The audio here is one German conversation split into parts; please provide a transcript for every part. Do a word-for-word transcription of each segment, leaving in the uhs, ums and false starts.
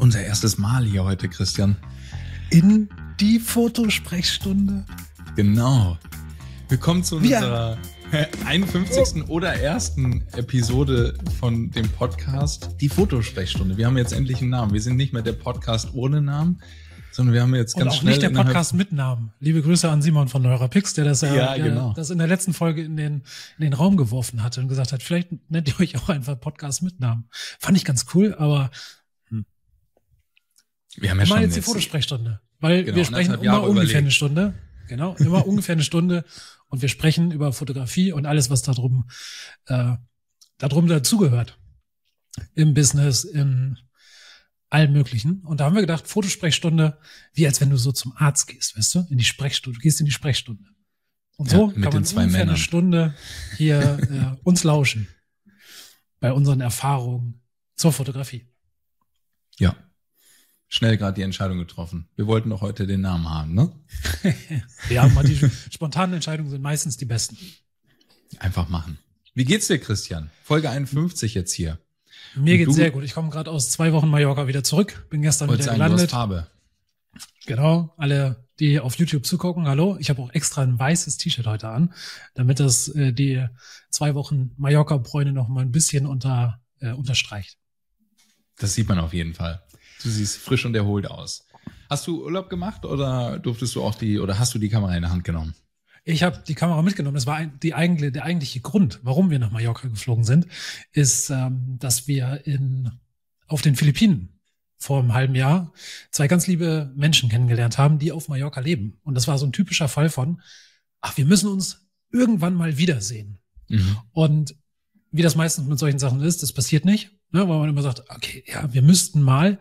unser erstes Mal hier heute, Christian. In die Fotosprechstunde. Genau. Willkommen zu unserer einundfünfzigsten oder ersten Episode von dem Podcast, die Fotosprechstunde. Wir haben jetzt endlich einen Namen. Wir sind nicht mehr der Podcast ohne Namen, sondern wir haben jetzt ganz Und auch schnell... nicht der Podcast mit Namen. Liebe Grüße an Simon von Neurapix, der das ja, ja genau. das in der letzten Folge in den, in den Raum geworfen hatte und gesagt hat, vielleicht nennt ihr euch auch einfach Podcast mit Namen. Fand ich ganz cool, aber hm. wir haben ja schon jetzt, jetzt die Fotosprechstunde. Weil genau, wir sprechen immer Jahre ungefähr überlegt. eine Stunde. Genau, immer ungefähr eine Stunde. Und wir sprechen über Fotografie und alles, was da drum, äh, da drum dazugehört. Im Business, in allem Möglichen. Und da haben wir gedacht, Fotosprechstunde, wie als wenn du so zum Arzt gehst, weißt du, in die Sprechstunde. Du gehst in die Sprechstunde. Und so ja, mit kann den man zwei ungefähr Männern. eine Stunde hier äh, uns lauschen. Bei unseren Erfahrungen zur Fotografie. Ja. Schnell gerade die Entscheidung getroffen. Wir wollten doch heute den Namen haben, ne? Ja, mal die spontanen Entscheidungen sind meistens die besten. Einfach machen. Wie geht's dir, Christian? Folge einundfünfzig jetzt hier. Mir Und geht's du- sehr gut. Ich komme gerade aus zwei Wochen Mallorca wieder zurück. Bin gestern Wollte wieder sagen, du hast gelandet. Farbe. Genau, alle, die auf YouTube zugucken, hallo. Ich habe auch extra ein weißes T-Shirt heute an, damit das äh, die zwei Wochen Mallorca-Bräune noch mal ein bisschen unter, äh, unterstreicht. Das sieht man auf jeden Fall. Du siehst frisch und erholt aus. Hast du Urlaub gemacht oder durftest du auch die, oder hast du die Kamera in der Hand genommen? Ich habe die Kamera mitgenommen. Das war ein, die eigentliche, der eigentliche Grund, warum wir nach Mallorca geflogen sind, ist, ähm, dass wir in, auf den Philippinen vor einem halben Jahr zwei ganz liebe Menschen kennengelernt haben, die auf Mallorca leben. Und das war so ein typischer Fall von, ach, wir müssen uns irgendwann mal wiedersehen. Mhm. Und wie das meistens mit solchen Sachen ist, das passiert nicht, ne, weil man immer sagt, okay, ja, wir müssten mal.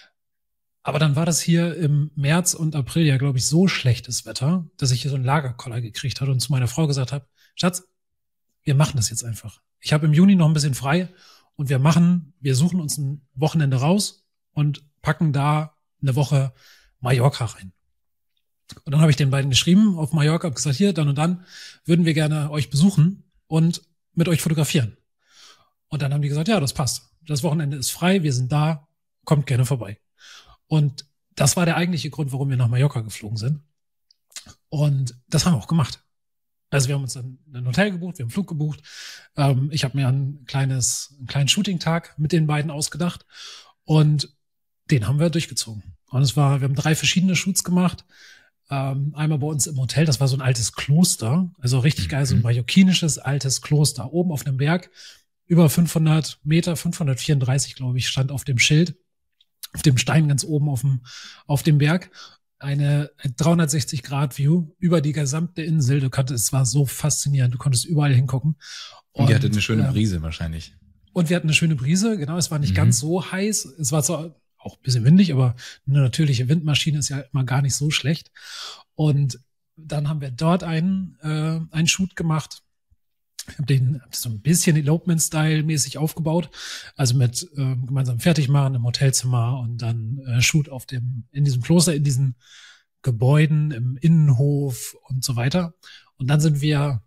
Aber dann war das hier im März und April ja, glaube ich, so schlechtes Wetter, dass ich hier so einen Lagerkoller gekriegt habe und zu meiner Frau gesagt habe, Schatz, wir machen das jetzt einfach. Ich habe im Juni noch ein bisschen frei und wir machen, wir suchen uns ein Wochenende raus und packen da eine Woche Mallorca rein. Und dann habe ich den beiden geschrieben auf Mallorca, habe gesagt, hier, dann und dann würden wir gerne euch besuchen und mit euch fotografieren. Und dann haben die gesagt, ja, das passt. Das Wochenende ist frei, wir sind da, kommt gerne vorbei. Und das war der eigentliche Grund, warum wir nach Mallorca geflogen sind. Und das haben wir auch gemacht. Also wir haben uns dann ein Hotel gebucht, wir haben einen Flug gebucht. Ähm, ich habe mir ein kleines, einen kleinen Shooting-Tag mit den beiden ausgedacht und den haben wir durchgezogen. Und es war, wir haben drei verschiedene Shoots gemacht. Ähm, einmal bei uns im Hotel, das war so ein altes Kloster, also richtig geil, so ein mallorquinisches altes Kloster, oben auf einem Berg, über fünfhundert Meter, fünfhundertvierunddreißig, glaube ich, stand auf dem Schild, auf dem Stein ganz oben auf dem, auf dem Berg, eine dreihundertsechzig Grad View über die gesamte Insel. Du konntest, es war so faszinierend, du konntest überall hingucken. Und, ihr hattet eine schöne ähm, Brise wahrscheinlich. Und wir hatten eine schöne Brise, genau, es war nicht Mhm. ganz so heiß, es war zwar auch ein bisschen windig, aber eine natürliche Windmaschine ist ja immer gar nicht so schlecht. Und dann haben wir dort einen, äh, einen Shoot gemacht. Ich habe den hab so ein bisschen Elopement-Style-mäßig aufgebaut, also mit äh, gemeinsam Fertigmachen im Hotelzimmer und dann äh, Shoot auf dem, in diesem Kloster, in diesen Gebäuden, im Innenhof und so weiter. Und dann sind wir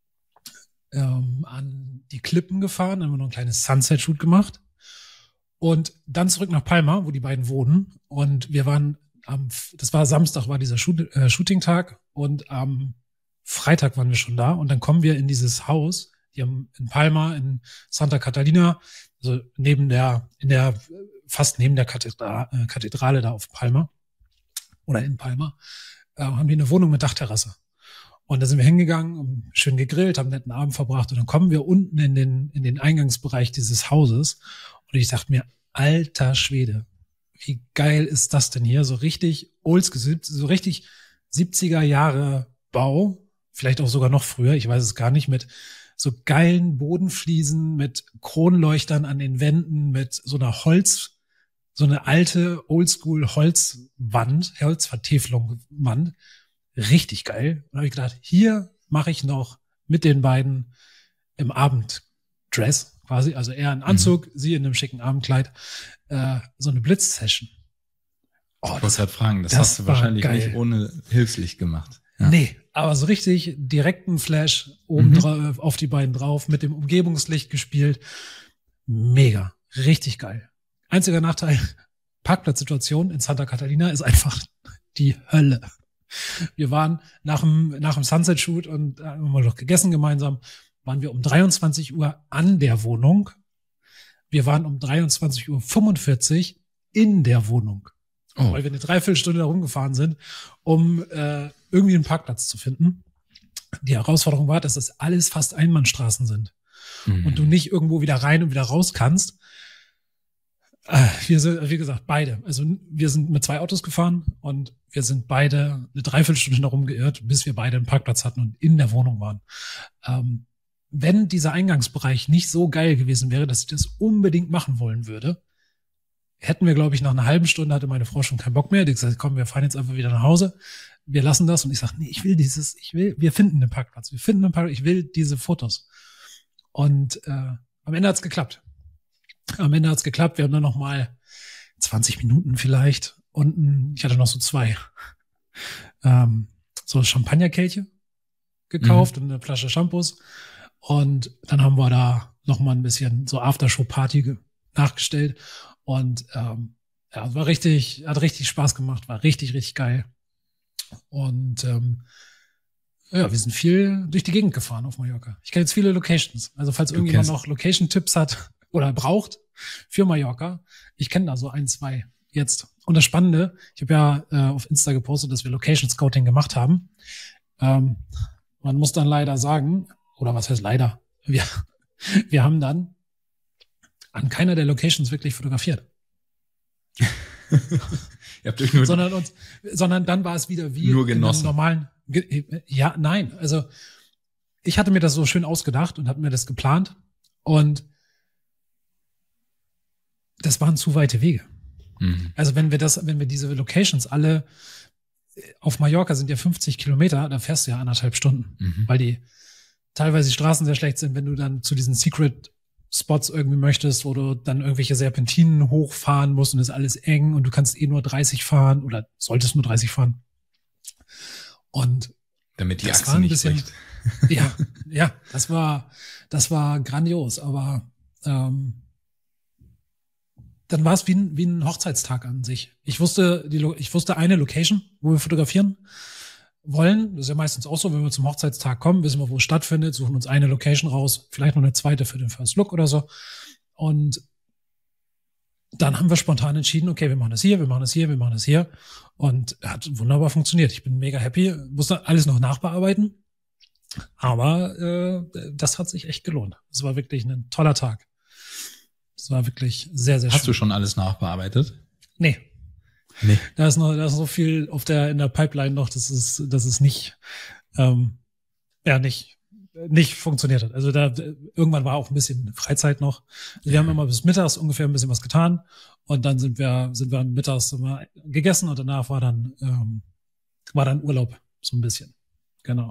ähm, an die Klippen gefahren, haben wir noch ein kleines Sunset-Shoot gemacht und dann zurück nach Palma, wo die beiden wohnen. Und wir waren am, das war Samstag, war dieser Shoot, äh, Shooting-Tag und am Freitag waren wir schon da und dann kommen wir in dieses Haus, die haben in Palma, in Santa Catalina, also neben der, in der, fast neben der Kathedra, äh, Kathedrale da auf Palma oder in Palma, äh, haben die eine Wohnung mit Dachterrasse. Und da sind wir hingegangen, und schön gegrillt, haben einen netten Abend verbracht und dann kommen wir unten in den, in den Eingangsbereich dieses Hauses und ich dachte mir, alter Schwede, wie geil ist das denn hier? So richtig oldschool, so richtig siebziger Jahre Bau, vielleicht auch sogar noch früher, ich weiß es gar nicht, mit so geilen Bodenfliesen, mit Kronleuchtern an den Wänden, mit so einer Holz, so eine alte Oldschool Holzwand, Holzvertäfelung Wand. Richtig geil. Und da habe ich gedacht, hier mache ich noch mit den beiden im Abenddress quasi, also er in Anzug, mhm. sie in einem schicken Abendkleid, äh, so eine Blitz-Session. Oh, ich wollte gerade fragen, das, das hast du wahrscheinlich geil. nicht ohne Hilfslicht gemacht. Ja. Nee, aber so richtig direkten Flash oben Mhm. drauf, auf die beiden drauf, mit dem Umgebungslicht gespielt. Mega. Richtig geil. Einziger Nachteil, Parkplatzsituation in Santa Catalina ist einfach die Hölle. Wir waren nach dem, nach dem Sunset-Shoot und haben wir noch gegessen gemeinsam, waren wir um dreiundzwanzig Uhr an der Wohnung. Wir waren um dreiundzwanzig Uhr fünfundvierzig in der Wohnung. Oh. Weil wir eine Dreiviertelstunde da rumgefahren sind, um äh, irgendwie einen Parkplatz zu finden. Die Herausforderung war, dass das alles fast Einbahnstraßen sind. Mhm. Und du nicht irgendwo wieder rein und wieder raus kannst. Äh, wir sind, wie gesagt, beide. Also wir sind mit zwei Autos gefahren und wir sind beide eine Dreiviertelstunde da rumgeirrt, bis wir beide einen Parkplatz hatten und in der Wohnung waren. Ähm, wenn dieser Eingangsbereich nicht so geil gewesen wäre, dass ich das unbedingt machen wollen würde, hätten wir, glaube ich, nach einer halben Stunde hatte meine Frau schon keinen Bock mehr. Die hat gesagt, komm, wir fahren jetzt einfach wieder nach Hause. Wir lassen das. Und ich sage, nee, ich will dieses, ich will, wir finden einen Parkplatz. Wir finden einen Parkplatz. Ich will diese Fotos. Und äh, am Ende hat's geklappt. Am Ende hat's geklappt. Wir haben dann noch mal zwanzig Minuten vielleicht unten, ich hatte noch so zwei, ähm, so Champagnerkelche gekauft mhm. und eine Flasche Shampoos. Und dann haben wir da noch mal ein bisschen so Aftershow-Party nachgestellt. Und ähm, ja, war richtig, hat richtig Spaß gemacht, war richtig, richtig geil. Und ähm, ja, wir sind viel durch die Gegend gefahren auf Mallorca. Ich kenne jetzt viele Locations. Also falls du irgendjemand noch Location-Tipps hat oder braucht für Mallorca, ich kenne da so ein, zwei jetzt. Und das Spannende, ich habe ja äh, auf Insta gepostet, dass wir Location-Scouting gemacht haben. Ähm, man muss dann leider sagen, oder was heißt leider, wir, wir haben dann an keiner der Locations wirklich fotografiert. Ihr habt euch nur sondern, uns, sondern dann war es wieder wie nur genossen. In einem normalen, ja, nein, also ich hatte mir das so schön ausgedacht und hatte mir das geplant und das waren zu weite Wege. Mhm. Also wenn wir das, wenn wir diese Locations alle auf Mallorca sind ja fünfzig Kilometer, da fährst du ja anderthalb Stunden, mhm. weil die teilweise die Straßen sehr schlecht sind, wenn du dann zu diesen Secret Spots irgendwie möchtest, wo du dann irgendwelche Serpentinen hochfahren musst und es ist alles eng und du kannst eh nur dreißig fahren oder solltest nur dreißig fahren. Und damit die das Achse war ein nicht bisschen, bricht. ja, ja, das war, das war grandios, aber ähm, dann war es wie ein, wie ein Hochzeitstag an sich. Ich wusste, die, ich wusste eine Location, wo wir fotografieren wollen. Das ist ja meistens auch so, wenn wir zum Hochzeitstag kommen, wissen wir, wo es stattfindet, suchen uns eine Location raus, vielleicht noch eine zweite für den First Look oder so. Und dann haben wir spontan entschieden, okay, wir machen das hier, wir machen das hier, wir machen das hier. Und hat wunderbar funktioniert. Ich bin mega happy. Musste alles noch nachbearbeiten. Aber äh, das hat sich echt gelohnt. Es war wirklich ein toller Tag. Es war wirklich sehr, sehr schön. Hast du schon alles nachbearbeitet? Nee. Nee. Da ist noch, da ist so viel auf der, in der Pipeline noch, dass es, dass es nicht, ähm, ja, nicht, nicht funktioniert hat. Also da, irgendwann war auch ein bisschen Freizeit noch. Wir ja. haben immer bis mittags ungefähr ein bisschen was getan. Und dann sind wir, sind wir mittags immer gegessen und danach war dann, ähm, war dann Urlaub. So ein bisschen. Genau.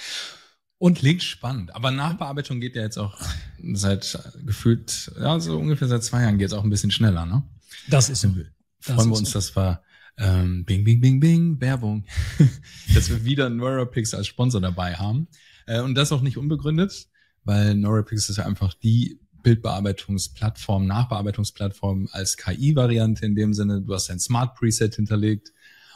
Und klingt spannend. Aber Nachbearbeitung geht ja jetzt auch seit gefühlt, ja, so ungefähr seit zwei Jahren geht es auch ein bisschen schneller, ne? Das ist so. Freuen das wir uns, so. Das war ähm, Bing, Bing, Bing, Bing, Werbung, dass wir wieder Neurapix als Sponsor dabei haben. Äh, und das auch nicht unbegründet, weil Neurapix ist ja einfach die Bildbearbeitungsplattform, Nachbearbeitungsplattform als K I-Variante in dem Sinne. Du hast ein Smart Preset hinterlegt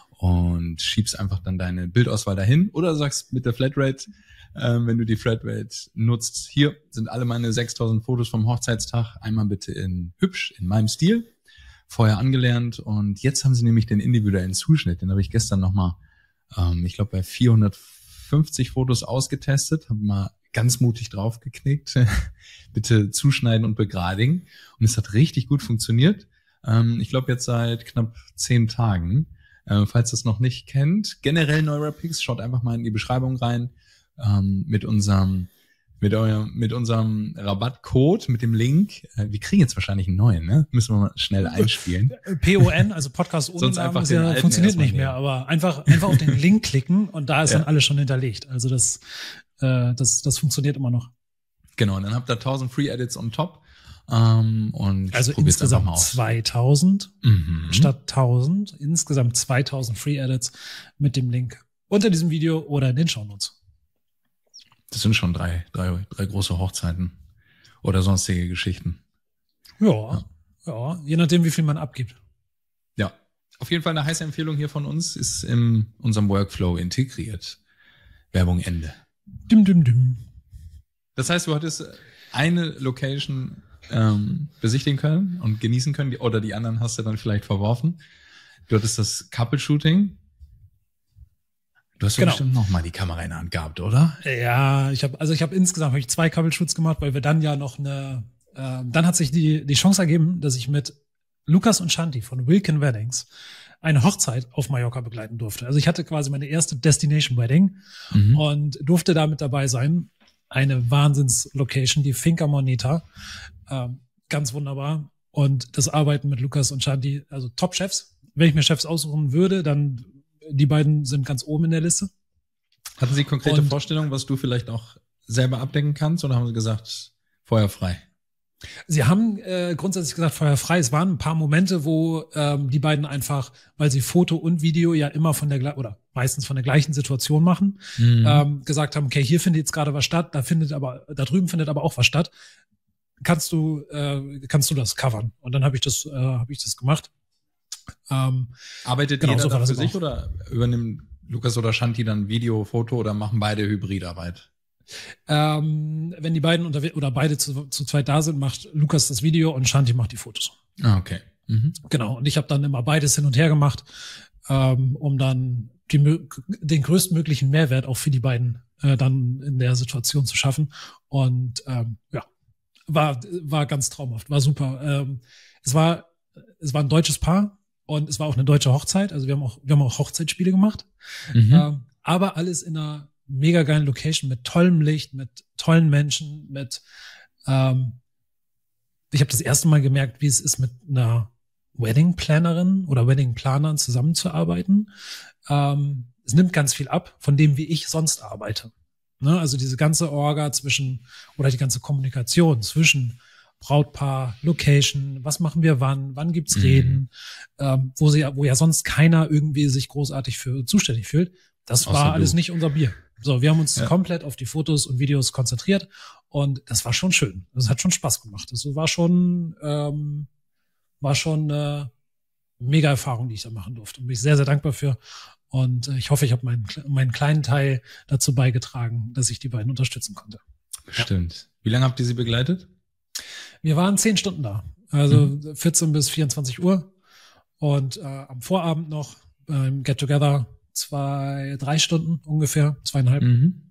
und schiebst einfach dann deine Bildauswahl dahin oder sagst mit der Flatrate, äh, wenn du die Flatrate nutzt, hier sind alle meine sechstausend Fotos vom Hochzeitstag, einmal bitte in hübsch, in meinem Stil. Vorher angelernt und jetzt haben sie nämlich den individuellen Zuschnitt. Den habe ich gestern nochmal, ähm, ich glaube bei vierhundertfünfzig Fotos ausgetestet, habe mal ganz mutig draufgeknickt. Bitte zuschneiden und begradigen. Und es hat richtig gut funktioniert. Ähm, ich glaube jetzt seit knapp zehn Tagen. Äh, falls ihr es noch nicht kennt, generell Neurapix, schaut einfach mal in die Beschreibung rein ähm, mit unserem Mit, eurem, mit unserem Rabattcode, mit dem Link. Wir kriegen jetzt wahrscheinlich einen neuen, ne? Müssen wir mal schnell einspielen. P O N, also Podcast ohne Sonst Namen, einfach ist den ja, alten funktioniert nicht erstmal mehr, aber einfach, einfach auf den Link klicken und da ist Ja. dann alles schon hinterlegt. Also das, äh, das, das funktioniert immer noch. Genau, und dann habt ihr tausend Free Edits on top. Ähm, und Also probiert's einfach mal insgesamt aus. zweitausend Mhm. statt tausend. Insgesamt zweitausend Free Edits mit dem Link unter diesem Video oder in den Shownotes. Das sind schon drei, drei, drei große Hochzeiten oder sonstige Geschichten. Ja, ja, je nachdem, wie viel man abgibt. Auf jeden Fall eine heiße Empfehlung hier von uns, ist in unserem Workflow integriert. Werbung Ende. Dim, dim, dim. Das heißt, du hattest eine Location ähm, besichtigen können und genießen können, die, oder die anderen hast du dann vielleicht verworfen. Du hattest das Couple-Shooting. Du hast ja Genau. bestimmt noch mal die Kamera in der Hand gehabt, oder? Ja, ich habe also ich habe insgesamt hab ich zwei Couple-Shoots gemacht, weil wir dann ja noch eine, äh, dann hat sich die die Chance ergeben, dass ich mit Lukas und Shanti von Wilkin Weddings eine Hochzeit auf Mallorca begleiten durfte. Also ich hatte quasi meine erste Destination Wedding mhm. und durfte da mit dabei sein. Eine Wahnsinns-Location, die Finca Moneta. Ähm, ganz wunderbar. Und das Arbeiten mit Lukas und Shanti, also Top-Chefs. Wenn ich mir Chefs aussuchen würde, dann die beiden sind ganz oben in der Liste. Hatten Sie konkrete und, Vorstellungen, was du vielleicht auch selber abdecken kannst, oder haben Sie gesagt, Feuer frei? Sie haben äh, grundsätzlich gesagt, Feuer frei. Es waren ein paar Momente, wo ähm, die beiden einfach, weil sie Foto und Video ja immer von der oder meistens von der gleichen Situation machen, mhm. ähm, gesagt haben, okay, hier findet jetzt gerade was statt, da findet aber, da drüben findet aber auch was statt. Kannst du, äh, kannst du das covern? Und dann habe ich das, äh, habe ich das gemacht. Ähm, Arbeitet genau, jeder so da für sich auch. Oder übernimmt Lukas oder Shanti dann Video, Foto oder machen beide Hybridarbeit? Ähm, wenn die beiden unterwe- oder beide zu, zu zweit da sind, macht Lukas das Video und Shanti macht die Fotos. Ah, okay. Mhm. Genau. Und ich habe dann immer beides hin und her gemacht, ähm, um dann die, den größtmöglichen Mehrwert auch für die beiden äh, dann in der Situation zu schaffen. Und ähm, ja, war war ganz traumhaft, war super. Ähm, es war es war ein deutsches Paar und es war auch eine deutsche Hochzeit. Also wir haben auch wir haben auch Hochzeitsspiele gemacht, mhm. ähm, aber alles in einer mega geilen Location mit tollem Licht, mit tollen Menschen, mit ähm, ich habe das erste Mal gemerkt, wie es ist, mit einer Wedding-Plannerin oder Wedding-Planern zusammenzuarbeiten. Ähm, es nimmt ganz viel ab von dem, wie ich sonst arbeite. Ne? Also diese ganze Orga zwischen oder die ganze Kommunikation zwischen Brautpaar, Location, was machen wir wann, wann gibt's mhm. Reden, ähm, wo sie, wo ja sonst keiner irgendwie sich großartig für zuständig fühlt. Das Außer war alles du. Nicht unser Bier. So, wir haben uns ja. komplett auf die Fotos und Videos konzentriert und das war schon schön. Das hat schon Spaß gemacht. Das war schon, ähm, war schon eine mega Erfahrung, die ich da machen durfte. Und bin ich sehr, sehr dankbar für. Und ich hoffe, ich habe meinen, meinen kleinen Teil dazu beigetragen, dass ich die beiden unterstützen konnte. Stimmt. Ja. Wie lange habt ihr sie begleitet? Wir waren zehn Stunden da. Also mhm. vierzehn bis vierundzwanzig Uhr. Und äh, am Vorabend noch beim Get Together zwei, drei Stunden ungefähr, zweieinhalb. Mhm.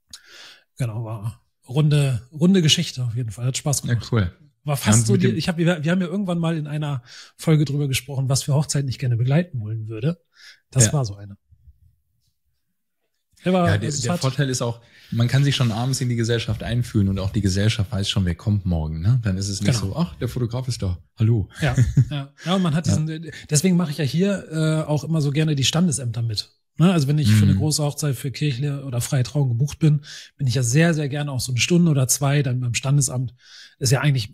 Genau, war runde, runde Geschichte auf jeden Fall. Hat Spaß gemacht. Ja, cool. War fast so, die, ich hab, wir, wir haben ja irgendwann mal in einer Folge drüber gesprochen, was für Hochzeiten ich gerne begleiten wollen würde. Das ja. war so eine. Der, war, ja, der, der Vorteil ist auch, man kann sich schon abends in die Gesellschaft einfühlen und auch die Gesellschaft weiß schon, wer kommt morgen. Ne? Dann ist es nicht genau. so, ach, der Fotograf ist da, hallo. Ja, ja. ja und man hat diesen, ja. deswegen mache ich ja hier äh, auch immer so gerne die Standesämter mit. Ne? Also wenn ich mhm. für eine große Hochzeit für Kirche oder freie Trauung gebucht bin, bin ich ja sehr, sehr gerne auch so eine Stunde oder zwei dann beim Standesamt. Das ist ja eigentlich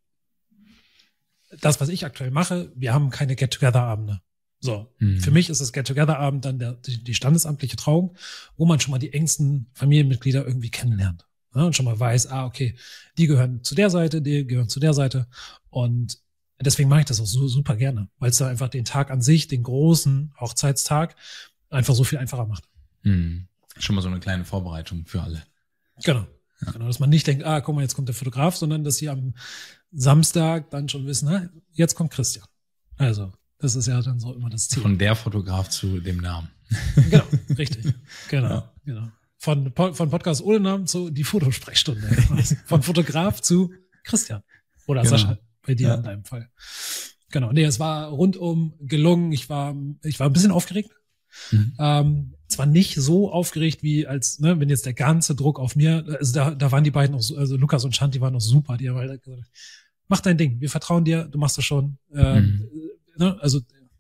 das, was ich aktuell mache. Wir haben keine Get-Together-Abende. So, mhm. für mich ist das Get-Together-Abend dann der, die, die standesamtliche Trauung, wo man schon mal die engsten Familienmitglieder irgendwie kennenlernt. Ne? Und schon mal weiß, ah, okay, die gehören zu der Seite, die gehören zu der Seite. Und deswegen mache ich das auch so super gerne, weil es da einfach den Tag an sich, den großen Hochzeitstag, einfach so viel einfacher macht. Mhm. Schon mal so eine kleine Vorbereitung für alle. Genau. Ja. Genau, dass man nicht denkt, ah, guck mal, jetzt kommt der Fotograf, sondern dass sie am Samstag dann schon wissen, na, jetzt kommt Christian. Also, das ist ja dann so immer das Ziel. Von der Fotograf zu dem Namen. Genau, richtig. Genau, ja. genau. Von, von Podcast ohne Namen zu die Fotosprechstunde. Von Fotograf zu Christian. Oder genau. Sascha, bei dir ja. in deinem Fall. Genau, nee, es war rundum gelungen. Ich war, ich war ein bisschen aufgeregt. Mhm. Ähm, zwar nicht so aufgeregt wie als, ne, wenn jetzt der ganze Druck auf mir, also da, da waren die beiden noch so, also Lukas und Shanti waren noch super, die haben halt gesagt, mach dein Ding, wir vertrauen dir, du machst das schon, ähm, mhm. ne, also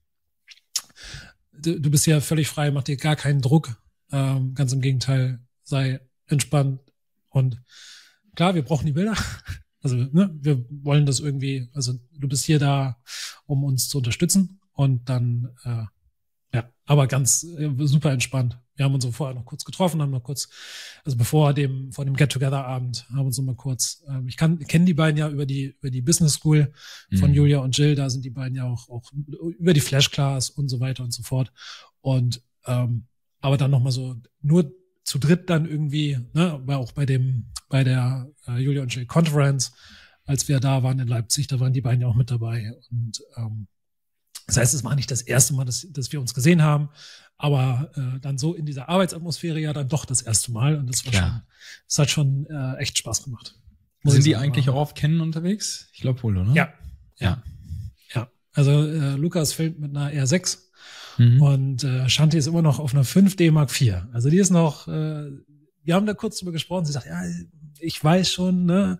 du, du bist ja völlig frei, mach dir gar keinen Druck, ähm, ganz im Gegenteil, sei entspannt und klar, wir brauchen die Bilder, also ne, wir wollen das irgendwie, also du bist hier da, um uns zu unterstützen und dann äh, ja, aber ganz äh, super entspannt. Wir haben uns so vorher noch kurz getroffen, haben noch kurz, also bevor dem, vor dem Get-Together-Abend, haben uns noch mal kurz, ähm, ich kann, kenne die beiden ja über die, über die Business School von mhm. Julia und Jill, da sind die beiden ja auch, auch über die Flash Class und so weiter und so fort. Und, ähm, aber dann nochmal so, nur zu dritt dann irgendwie, ne, war auch bei dem, bei der äh, Julia und Jill Conference, als wir da waren in Leipzig, da waren die beiden ja auch mit dabei. Und, ähm, das heißt, es war nicht das erste Mal, dass, dass wir uns gesehen haben, aber äh, dann so in dieser Arbeitsatmosphäre ja dann doch das erste Mal und das war Klar. schon, das hat schon äh, echt Spaß gemacht. Sind die eigentlich auch auf Canon unterwegs? Ich glaube wohl, oder? Ja. Ja. Ja. Also äh, Lukas filmt mit einer R sechs mhm. und äh, Shanti ist immer noch auf einer fünf D Mark vier. Also die ist noch, äh, wir haben da kurz drüber gesprochen, sie sagt, ja, ich weiß schon, ne,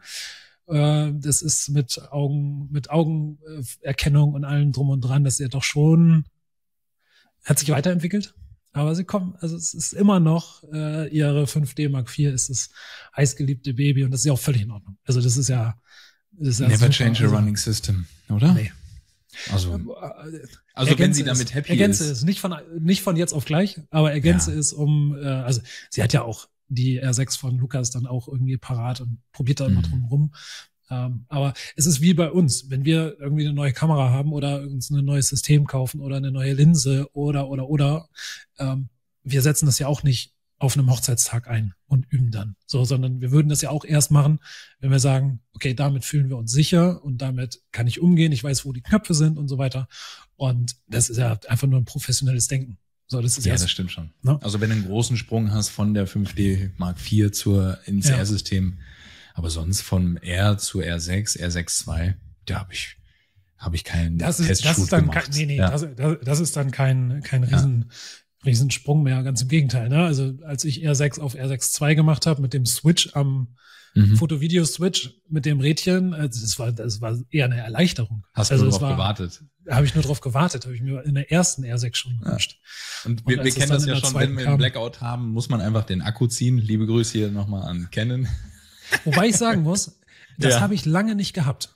das ist mit Augen, mit Augenerkennung und allem drum und dran, dass er doch schon hat sich weiterentwickelt. Aber sie kommen, also es ist immer noch äh, ihre fünf D Mark vier ist das heißgeliebte Baby und das ist ja auch völlig in Ordnung. Also das ist ja, das ist ja Never super. change a also, running system, oder? Nee. Also, also ergänze wenn sie damit es, happy ergänze ist. es, nicht von, nicht von jetzt auf gleich, aber ergänze Ja. es um, äh, also sie hat ja auch die R sechs von Lukas dann auch irgendwie parat und probiert da immer Mhm. drum rum. Ähm, aber es ist wie bei uns, wenn wir irgendwie eine neue Kamera haben oder uns ein neues System kaufen oder eine neue Linse oder, oder, oder, ähm, wir setzen das ja auch nicht auf einem Hochzeitstag ein und üben dann. So, sondern wir würden das ja auch erst machen, wenn wir sagen, okay, damit fühlen wir uns sicher und damit kann ich umgehen, ich weiß, wo die Knöpfe sind und so weiter. Und das ist ja einfach nur ein professionelles Denken. So, das ist Ja, erst, das stimmt schon. Ne? Also wenn du einen großen Sprung hast von der fünf D Mark vier zur ins Ja. R-System, aber sonst vom R zu R sechs, R sechs zwei, da habe ich habe ich keinen das ist, Testshoot das ist dann gemacht. kein, nee, nee, ja. das, das, das ist dann kein, kein riesen, riesen Sprung mehr, ganz im Gegenteil. Ne? Also als ich R sechs auf R sechs zwei gemacht habe mit dem Switch am mhm. Foto-Video-Switch mit dem Rädchen, also das war, das war eher eine Erleichterung. Hast also du das darauf war, gewartet? Habe ich nur drauf gewartet, habe ich mir in der ersten R sechs schon gewünscht. Ja. Und wir, Und wir als kennen es das dann ja in der schon, wenn zweiten wir kam- einen Blackout haben, muss man einfach den Akku ziehen. Liebe Grüße hier nochmal an Canon. Wobei ich sagen muss, das Ja. habe ich lange nicht gehabt.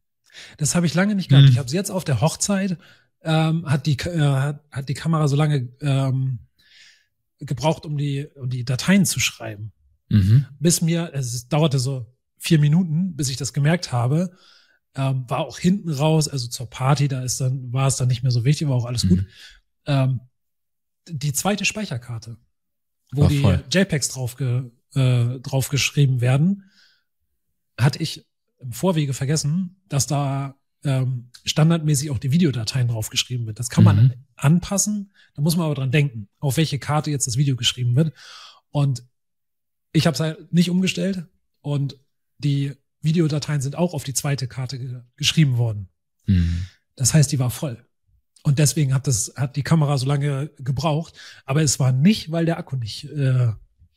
Das habe ich lange nicht gehabt. Hm. Ich habe es jetzt auf der Hochzeit, ähm, hat die äh, hat, hat die Kamera so lange ähm, gebraucht, um die um die Dateien zu schreiben. Mhm. Bis mir, es dauerte so vier Minuten, bis ich das gemerkt habe, ähm, war auch hinten raus, also zur Party, da ist dann, war es dann nicht mehr so wichtig, war auch alles Mhm. gut. Ähm, die zweite Speicherkarte, wo War die voll. JPEGs drauf, ge, äh, drauf geschrieben werden, hatte ich im Vorwege vergessen, dass da ähm, standardmäßig auch die Videodateien draufgeschrieben wird. Das kann man Mhm. anpassen, da muss man aber dran denken, auf welche Karte jetzt das Video geschrieben wird. Und ich habe es halt nicht umgestellt und die Videodateien sind auch auf die zweite Karte ge geschrieben worden. Mhm. Das heißt, die war voll. Und deswegen hat das hat die Kamera so lange gebraucht. Aber es war nicht, weil der Akku nicht äh,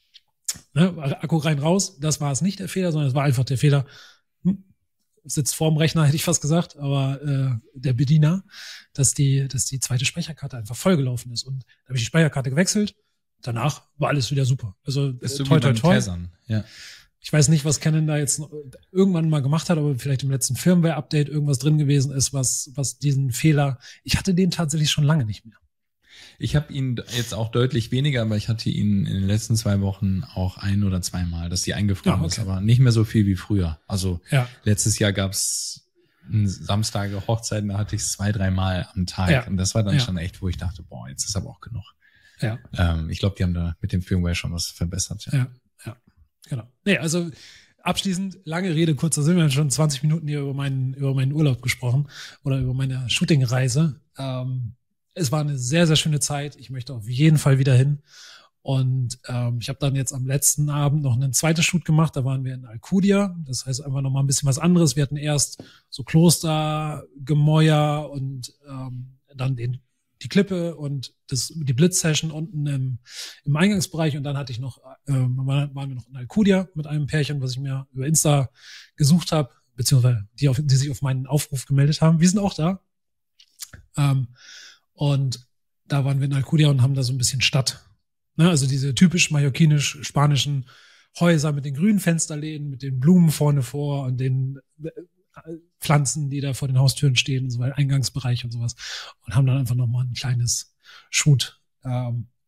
ne, Akku rein raus. Das war es nicht der Fehler, sondern es war einfach der Fehler. Hm, sitzt vorm Rechner, hätte ich fast gesagt, aber äh, der Bediener, dass die dass die zweite Speicherkarte einfach vollgelaufen ist. Und da habe ich die Speicherkarte gewechselt. Danach war alles wieder super. Also Bist du toi wie toi beim toi. Tessern? Ja. Ich weiß nicht, was Canon da jetzt noch irgendwann mal gemacht hat, aber vielleicht im letzten Firmware-Update irgendwas drin gewesen ist, was, was diesen Fehler, ich hatte den tatsächlich schon lange nicht mehr. Ich habe ihn jetzt auch deutlich weniger, aber ich hatte ihn in den letzten zwei Wochen auch ein oder zweimal, dass die eingefroren Ah, okay. ist, aber nicht mehr so viel wie früher. Also Ja. letztes Jahr gab's Samstage Hochzeiten, da hatte ich es zwei, dreimal am Tag. Ja. Und das war dann Ja. schon echt, wo ich dachte, boah, jetzt ist aber auch genug. Ja. Ähm, ich glaube, die haben da mit dem Firmware schon was verbessert. Ja. Ja, ja, genau. Nee, also abschließend, lange Rede, kurzer Sinn, wir haben schon zwanzig Minuten hier über meinen, über meinen Urlaub gesprochen oder über meine Shootingreise. Ähm, es war eine sehr, sehr schöne Zeit. Ich möchte auf jeden Fall wieder hin. Und ähm, ich habe dann jetzt am letzten Abend noch ein zweites Shoot gemacht. Da waren wir in Alcudia. Das heißt einfach noch mal ein bisschen was anderes. Wir hatten erst so Klostergemäuer und ähm, dann den die Klippe und das, die Blitzsession unten im, im Eingangsbereich und dann hatte ich noch, äh, waren wir noch in Alcudia mit einem Pärchen, was ich mir über Insta gesucht habe, beziehungsweise die, auf, die sich auf meinen Aufruf gemeldet haben. Wir sind auch da. Ähm, und da waren wir in Alcudia und haben da so ein bisschen Stadt. Ne? Also diese typisch mallorquinisch-spanischen Häuser mit den grünen Fensterläden, mit den Blumen vorne vor und den Pflanzen, die da vor den Haustüren stehen, so ein Eingangsbereich und sowas. Und haben dann einfach nochmal ein kleines Shoot ähm,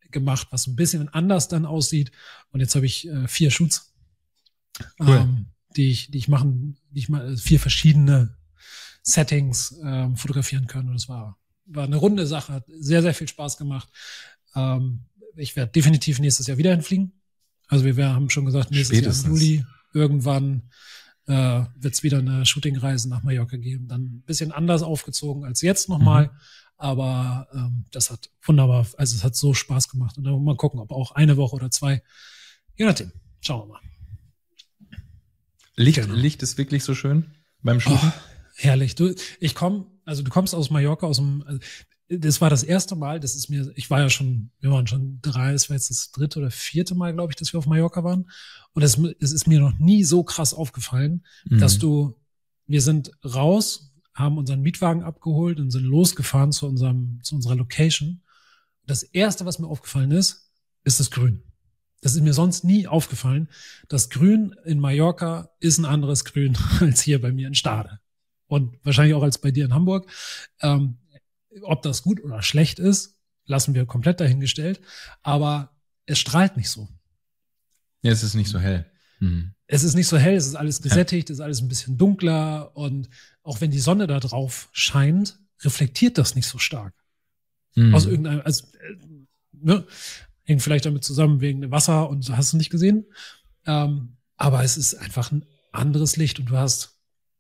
gemacht, was ein bisschen anders dann aussieht. Und jetzt habe ich äh, vier Shoots, Cool. ähm, die ich, die ich machen, die ich mal vier verschiedene Settings ähm, fotografieren kann. Und das war, war eine runde Sache, hat sehr, sehr viel Spaß gemacht. Ähm, ich werde definitiv nächstes Jahr wieder hinfliegen. Also wir, wir haben schon gesagt, nächstes Spätestens. Jahr im Juli irgendwann äh, wird es wieder eine Shootingreise nach Mallorca geben. Dann ein bisschen anders aufgezogen als jetzt nochmal. Mhm. Aber ähm, das hat wunderbar, also es hat so Spaß gemacht. Und dann mal gucken, ob auch eine Woche oder zwei. Je nachdem. Schauen wir mal. Licht, Genau. Licht ist wirklich so schön beim Shooten. Oh, herrlich. Du, ich komme, also du kommst aus Mallorca, aus dem, also das war das erste Mal, das ist mir, ich war ja schon, wir waren schon drei, es war jetzt das dritte oder vierte Mal, glaube ich, dass wir auf Mallorca waren. Und es, es ist mir noch nie so krass aufgefallen, Mhm. dass du, wir sind raus, haben unseren Mietwagen abgeholt und sind losgefahren zu unserem, zu unserer Location. Das erste, was mir aufgefallen ist, ist das Grün. Das ist mir sonst nie aufgefallen. Das Grün in Mallorca ist ein anderes Grün als hier bei mir in Stade. Und wahrscheinlich auch als bei dir in Hamburg. Ähm, ob das gut oder schlecht ist, lassen wir komplett dahingestellt. Aber es strahlt nicht so. Ja, es ist nicht so hell. Mhm. Es ist nicht so hell, es ist alles gesättigt, es ist alles ein bisschen dunkler. Und auch wenn die Sonne da drauf scheint, reflektiert das nicht so stark. Mhm. Aus irgendeinem, also, äh, ne? Hängt vielleicht damit zusammen wegen dem Wasser und hast du nicht gesehen. Ähm, aber es ist einfach ein anderes Licht und du hast,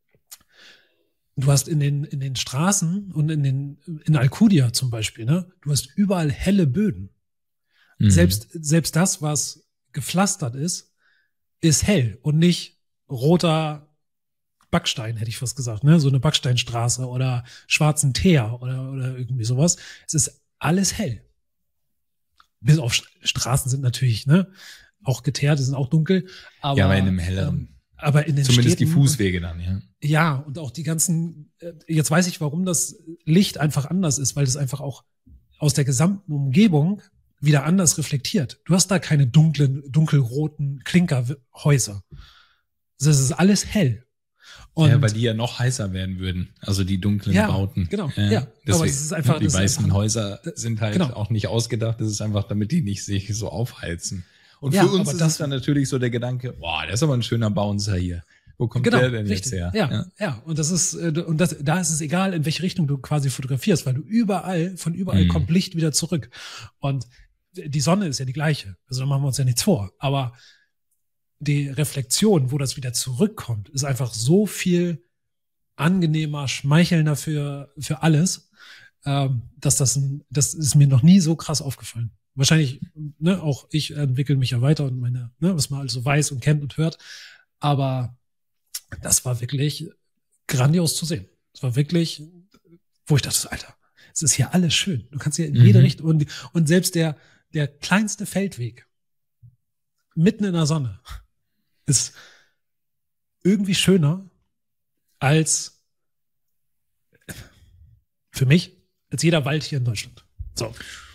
du hast in den, in den Straßen und in den, in Alcudia zum Beispiel, ne, du hast überall helle Böden. Mhm. Selbst, selbst das, was gepflastert ist, ist hell und nicht roter Backstein, hätte ich fast gesagt, ne, so eine Backsteinstraße oder schwarzen Teer oder, oder irgendwie sowas. Es ist alles hell. Bis auf Straßen sind natürlich, ne, auch geteert, die sind auch dunkel. Aber, ja, aber in einem helleren. Ähm, aber in den Zumindest Städten, die Fußwege dann, ja. Ja, und auch die ganzen, äh, jetzt weiß ich, warum das Licht einfach anders ist, weil das einfach auch aus der gesamten Umgebung wieder anders reflektiert. Du hast da keine dunklen, dunkelroten Klinkerhäuser. Das ist alles hell. Und ja, weil die ja noch heißer werden würden. Also die dunklen Ja, Bauten. genau, Ja, ja. Deswegen, Aber es ist einfach- die das ist meisten einfach- Häuser sind halt genau. auch nicht ausgedacht. Das ist einfach, damit die nicht sich so aufheizen. Und Ja, für uns aber ist das- es dann natürlich so der Gedanke, boah, das ist aber ein schöner Bouncer hier. Wo kommt Genau, der denn richtig. jetzt her? Ja, ja, Und das ist, äh, und das, da ist es egal, in welche Richtung du quasi fotografierst, weil du überall, von überall Mhm. kommt Licht wieder zurück. Und die Sonne ist ja die gleiche. Also da machen wir uns ja nichts vor. Aber die Reflexion, wo das wieder zurückkommt, ist einfach so viel angenehmer, schmeichelnder für, für alles, ähm, dass das, ein, das ist mir noch nie so krass aufgefallen. Wahrscheinlich, ne, auch ich entwickle mich ja weiter und meine, ne, was man also weiß und kennt und hört. Aber das war wirklich grandios zu sehen. Es war wirklich, wo ich dachte, Alter, es ist hier alles schön. Du kannst hier in Mhm. jede Richtung und, und selbst der, der kleinste Feldweg mitten in der Sonne ist irgendwie schöner als für mich, als jeder Wald hier in Deutschland. So.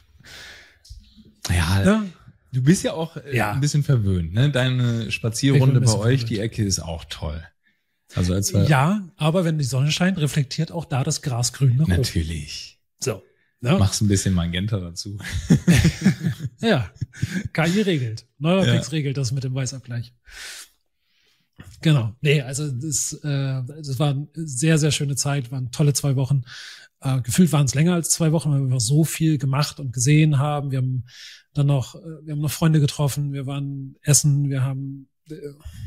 Ja, Ja, du bist ja auch äh, Ja. ein bisschen verwöhnt, ne? Deine Ich bin Spazierrunde ein bei bisschen euch, verwöhnt. die Ecke ist auch toll. Also als wir, ja, aber wenn die Sonne scheint, reflektiert auch da das Gras grün nach oben. natürlich. So. Ja. Machst ein bisschen Magenta dazu. Ja, K I regelt. Neurapix Ja. regelt das mit dem Weißabgleich. Genau. Nee, also das, äh, das war eine sehr, sehr schöne Zeit, waren tolle zwei Wochen. Äh, gefühlt waren es länger als zwei Wochen, weil wir einfach so viel gemacht und gesehen haben. Wir haben dann noch, äh, wir haben noch Freunde getroffen, wir waren essen, wir haben äh,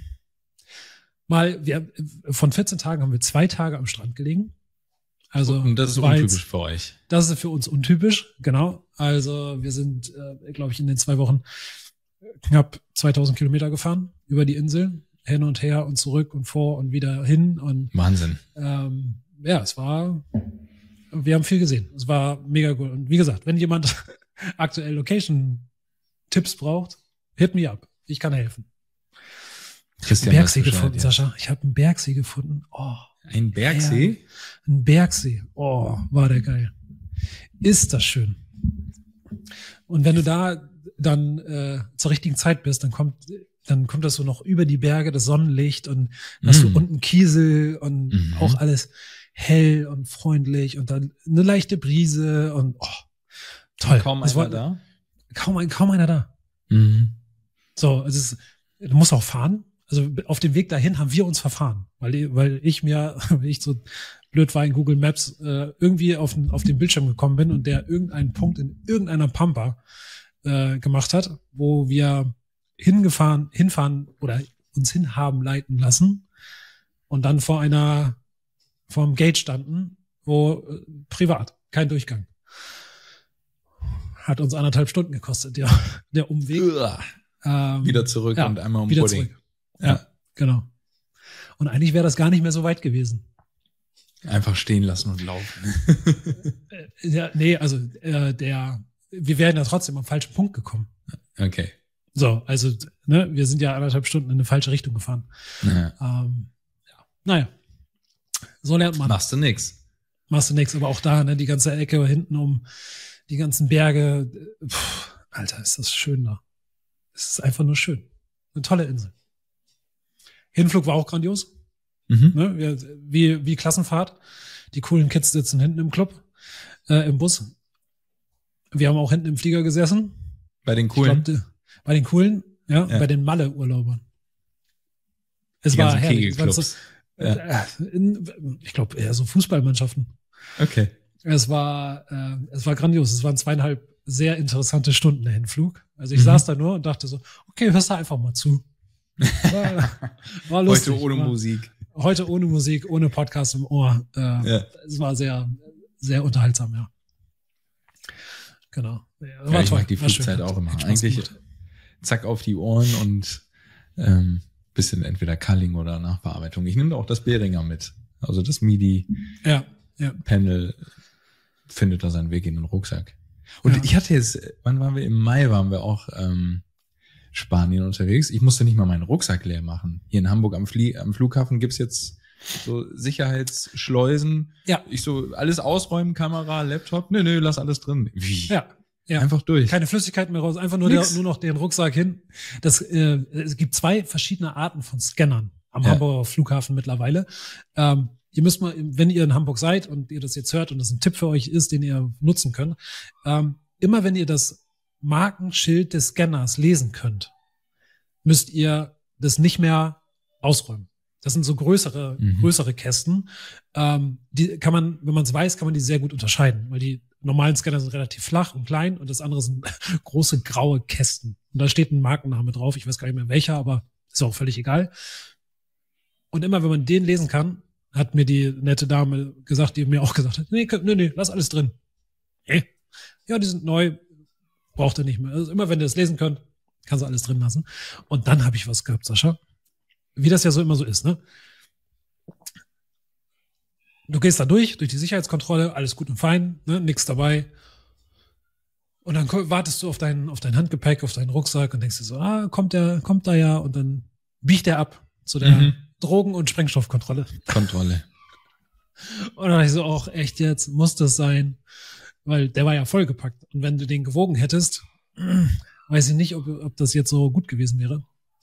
mal, wir, von vierzehn Tagen haben wir zwei Tage am Strand gelegen. Also Und das ist war jetzt- untypisch für euch. Das ist für uns untypisch, genau. Also wir sind, äh, glaube ich, in den zwei Wochen knapp zweitausend Kilometer gefahren über die Insel, hin und her und zurück und vor und wieder hin. Und Wahnsinn. ähm, ja, es war, wir haben viel gesehen. Es war mega gut. Und wie gesagt, wenn jemand aktuell Location-Tipps braucht, hit me up. Ich kann helfen. Ich habe Christian einen weiß Bergsee Bescheid, gefunden, ja. Sascha. Ich habe einen Bergsee gefunden. Oh. Ein Bergsee? Ein Bergsee. Oh, war der geil. Ist das schön. Und wenn du da dann äh, zur richtigen Zeit bist, dann kommt dann kommt das so noch über die Berge, das Sonnenlicht und dann hast Mm. du unten Kiesel und Mhm. auch alles hell und freundlich und dann eine leichte Brise und oh, toll. Kaum Das einer war- da? kaum, kaum einer da. Mhm. So, es ist, du musst auch fahren. Also auf dem Weg dahin haben wir uns verfahren, weil, weil ich mir, weil ich so blöd war in Google Maps, äh, irgendwie auf, auf den Bildschirm gekommen bin und der irgendeinen Punkt in irgendeiner Pampa äh, gemacht hat, wo wir hingefahren, hinfahren oder uns hinhaben leiten lassen und dann vor einer, vor einem Gate standen, wo äh, privat, kein Durchgang. Hat uns anderthalb Stunden gekostet, ja, der Umweg. Ähm, wieder zurück ja, und einmal um wieder Pudding. zurück. Ja, ja, genau. Und eigentlich wäre das gar nicht mehr so weit gewesen. Einfach stehen lassen und laufen. äh, ja, nee, also äh, der, wir wären ja trotzdem am falschen Punkt gekommen. Okay. So, also ne, wir sind ja anderthalb Stunden in eine falsche Richtung gefahren. Ja. Ähm, ja. Naja, so lernt man. Machst du nix. Machst du nix, aber auch da, ne, die ganze Ecke hinten um die ganzen Berge. Pff, Alter, ist das schön da. Es ist einfach nur schön. Eine tolle Insel. Hinflug war auch grandios. Mhm. Ne? Wir, wie, wie Klassenfahrt. Die coolen Kids sitzen hinten im Club, äh, im Bus. Wir haben auch hinten im Flieger gesessen. Bei den coolen? Ich glaub, die, bei den coolen, ja, ja. bei den Malle-Urlaubern. Es die war herrlich. Es war so, ja. äh, in, ich glaube, eher so Fußballmannschaften. Okay. Es war, äh, es war grandios. Es waren zweieinhalb sehr interessante Stunden der Hinflug. Also ich Mhm. saß da nur und dachte so, okay, hörst du einfach mal zu. War, war lustig. Heute ohne war, Musik. Heute ohne Musik, ohne Podcast im Ohr. Äh, Ja. Es war sehr, sehr unterhaltsam, ja. Genau. Ja, Ja, war ich toll. mag die War schön. Flugzeit auch immer. Hat Spaß Eigentlich gemacht. zack auf die Ohren und ähm, bisschen entweder Culling oder Nachbearbeitung. Ich nehme auch das Behringer mit. Also das Ja, ja. MIDI-Panel findet da seinen Weg in den Rucksack. Und Ja. ich hatte jetzt, wann waren wir? Im Mai waren wir auch ähm, Spanien unterwegs. Ich musste nicht mal meinen Rucksack leer machen. Hier in Hamburg am, Flie am Flughafen gibt's jetzt so Sicherheitsschleusen. Ja. Ich so, alles ausräumen, Kamera, Laptop. Nö, nö, lass alles drin. Wie? Ja. Ja. Einfach durch. Keine Flüssigkeit mehr raus, einfach nur, der, Nix. nur noch den Rucksack hin. Das, äh, es gibt zwei verschiedene Arten von Scannern am Ja. Hamburger Flughafen mittlerweile. Ähm, ihr müsst mal, wenn ihr in Hamburg seid und ihr das jetzt hört und das ein Tipp für euch ist, den ihr nutzen könnt, ähm, immer wenn ihr das Markenschild des Scanners lesen könnt, müsst ihr das nicht mehr ausräumen. Das sind so größere, Mhm. größere Kästen. Ähm, die kann man, wenn man es weiß, kann man die sehr gut unterscheiden, weil die normalen Scanner sind relativ flach und klein und das andere sind große graue Kästen. Und da steht ein Markenname drauf. Ich weiß gar nicht mehr welcher, aber ist auch völlig egal. Und immer wenn man den lesen kann, hat mir die nette Dame gesagt, die mir auch gesagt hat, nee, könnt- nee, nee, lass alles drin. Hey. Ja, die sind neu, braucht ihr nicht mehr. Also immer wenn ihr das lesen könnt, kannst du alles drin lassen. Und dann habe ich was gehabt, Sascha. Wie das ja so immer so ist, ne? Du gehst da durch, durch die Sicherheitskontrolle, alles gut und fein, ne? Nix dabei. Und dann ko- wartest du auf dein, auf dein Handgepäck, auf deinen Rucksack und denkst dir so, ah, kommt der, kommt da ja, und dann biegt der ab zu der Mhm. Drogen- und Sprengstoffkontrolle. Kontrolle. Und dann dachte ich so, auch echt jetzt, muss das sein? Weil der war ja vollgepackt. Und wenn du den gewogen hättest, weiß ich nicht, ob, ob das jetzt so gut gewesen wäre.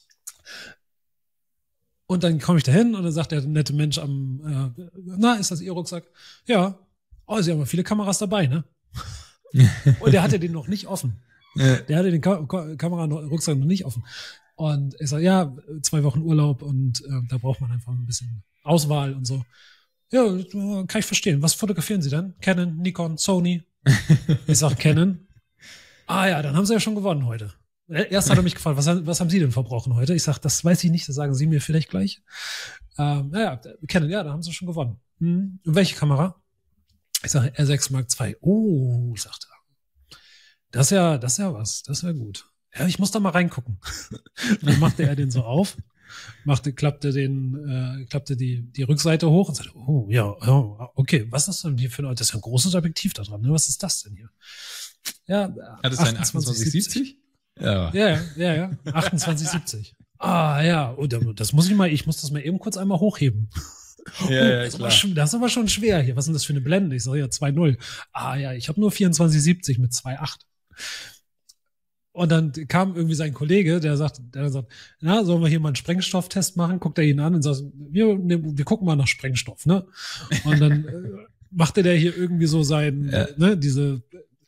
Und dann komme ich da hin und dann sagt der nette Mensch am, äh, na, ist das Ihr Rucksack? Ja. Oh, Sie haben ja viele Kameras dabei, ne? Und der hatte den noch nicht offen. Ja. Der hatte den Ka Ka Kamera-Rucksack noch nicht offen. Und ich sage, ja, zwei Wochen Urlaub und äh, da braucht man einfach ein bisschen Auswahl und so. Ja, kann ich verstehen. Was fotografieren Sie dann? Canon, Nikon, Sony? Ich sag Canon. Ah ja, dann haben Sie ja schon gewonnen heute. Erst hat er mich gefragt, was, was haben Sie denn verbrochen heute? Ich sag, das weiß ich nicht, das sagen Sie mir vielleicht gleich. Ähm, naja, Canon, ja, da haben Sie schon gewonnen. Hm. Und welche Kamera? Ich sage, R sechs Mark zwei. Oh, sagt er. Das ist ja, das ist ja was, das ist ja gut. Ja, ich muss da mal reingucken. Dann machte er den so auf, machte, klappte den, äh, klappte die, die Rückseite hoch und sagte, oh, ja, oh, okay, was ist denn hier für ein, das ist ja ein großes Objektiv da dran, ne? Was ist das denn hier? Ja, Hat es ein achtundzwanzig siebzig? Ja. Ja, ja, ja, ja, achtundzwanzig siebzig. Ah, ja, und das muss ich mal, ich muss das mal eben kurz einmal hochheben. Ja, ja, das, ist klar. aber schon, das ist aber schon schwer hier. Was ist denn das für eine Blende? Ich sage ja zwei null. Ah ja, ich habe nur vierundzwanzig siebzig mit zwei acht. Und dann kam irgendwie sein Kollege, der sagt, der sagt, na, sollen wir hier mal einen Sprengstofftest machen? Guckt er ihn an und sagt, wir, wir gucken mal nach Sprengstoff, ne? Und dann äh, machte der hier irgendwie so sein, Ja. ne, diese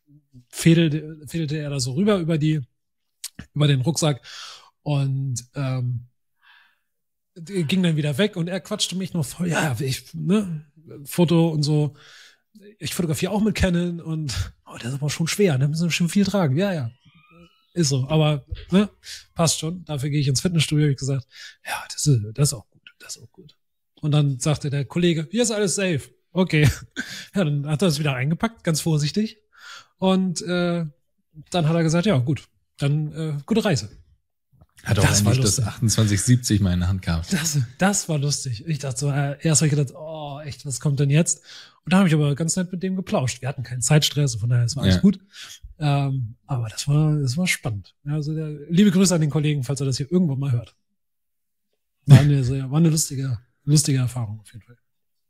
fädelte, fädelte er da so rüber über die, über den Rucksack und ähm, ging dann wieder weg und er quatschte mich noch voll, ja, ich, ne, Foto und so. Ich fotografiere auch mit Canon und oh, der ist aber schon schwer, da müssen wir schon viel tragen. Ja, ja, ist so, aber ne, passt schon. Dafür gehe ich ins Fitnessstudio, habe ich gesagt, ja, das ist, das ist auch gut, das ist auch gut. Und dann sagte der Kollege, hier ist alles safe. Okay. Ja, dann hat er es wieder eingepackt, ganz vorsichtig. Und äh, dann hat er gesagt, ja, gut, dann äh, gute Reise. Hat auch das endlich das achtundzwanzig siebzig mal in der Hand gehabt. Das, das war lustig. Ich dachte so, äh, erst habe ich gedacht, oh, echt, was kommt denn jetzt? Und da habe ich aber ganz nett mit dem geplauscht. Wir hatten keinen Zeitstress, von daher, es war alles ja. gut. Ähm, aber das war, das war spannend. Ja, also der, liebe Grüße an den Kollegen, falls er das hier irgendwann mal hört. War eine, sehr, war eine lustige, lustige Erfahrung auf jeden Fall.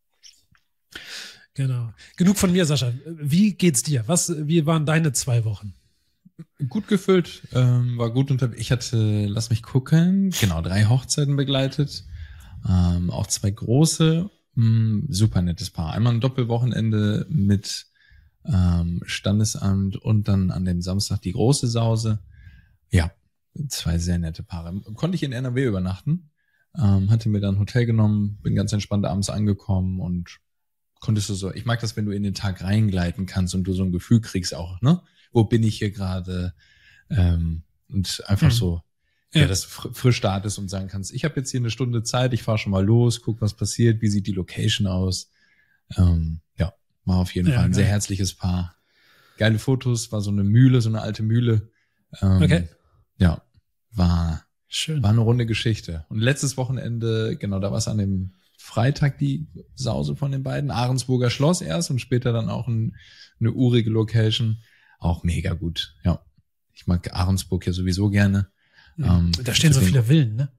Genau. Genug von mir, Sascha. Wie geht's dir? Was, wie waren deine zwei Wochen? Gut gefüllt, ähm, war gut unter. Ich hatte, lass mich gucken, genau, drei Hochzeiten begleitet, ähm, auch zwei große, mh, super nettes Paar. Einmal ein Doppelwochenende mit ähm, Standesamt und dann an dem Samstag die große Sause. Ja, zwei sehr nette Paare. Konnte ich in N R W übernachten, ähm, hatte mir dann ein Hotel genommen, bin ganz entspannt abends angekommen und konntest du so, ich mag das, wenn du in den Tag reingleiten kannst und du so ein Gefühl kriegst auch, ne? Wo bin ich hier gerade? Ähm, und einfach mhm. so, ja, ja dass du fr- frisch startest und sagen kannst, ich habe jetzt hier eine Stunde Zeit, ich fahre schon mal los, guck, was passiert, wie sieht die Location aus. Ähm, ja, war auf jeden ja, Fall ein geil. Sehr herzliches Paar. Geile Fotos, war so eine Mühle, so eine alte Mühle. Ähm, okay. Ja, war, Schön. war eine runde Geschichte. Und letztes Wochenende, genau, da war es an dem Freitag die Sause von den beiden. Ahrensburger Schloss erst und später dann auch ein, eine urige Location. Auch mega gut, ja. Ich mag Ahrensburg ja sowieso gerne. Ja, ähm, da stehen so viele Villen, ne?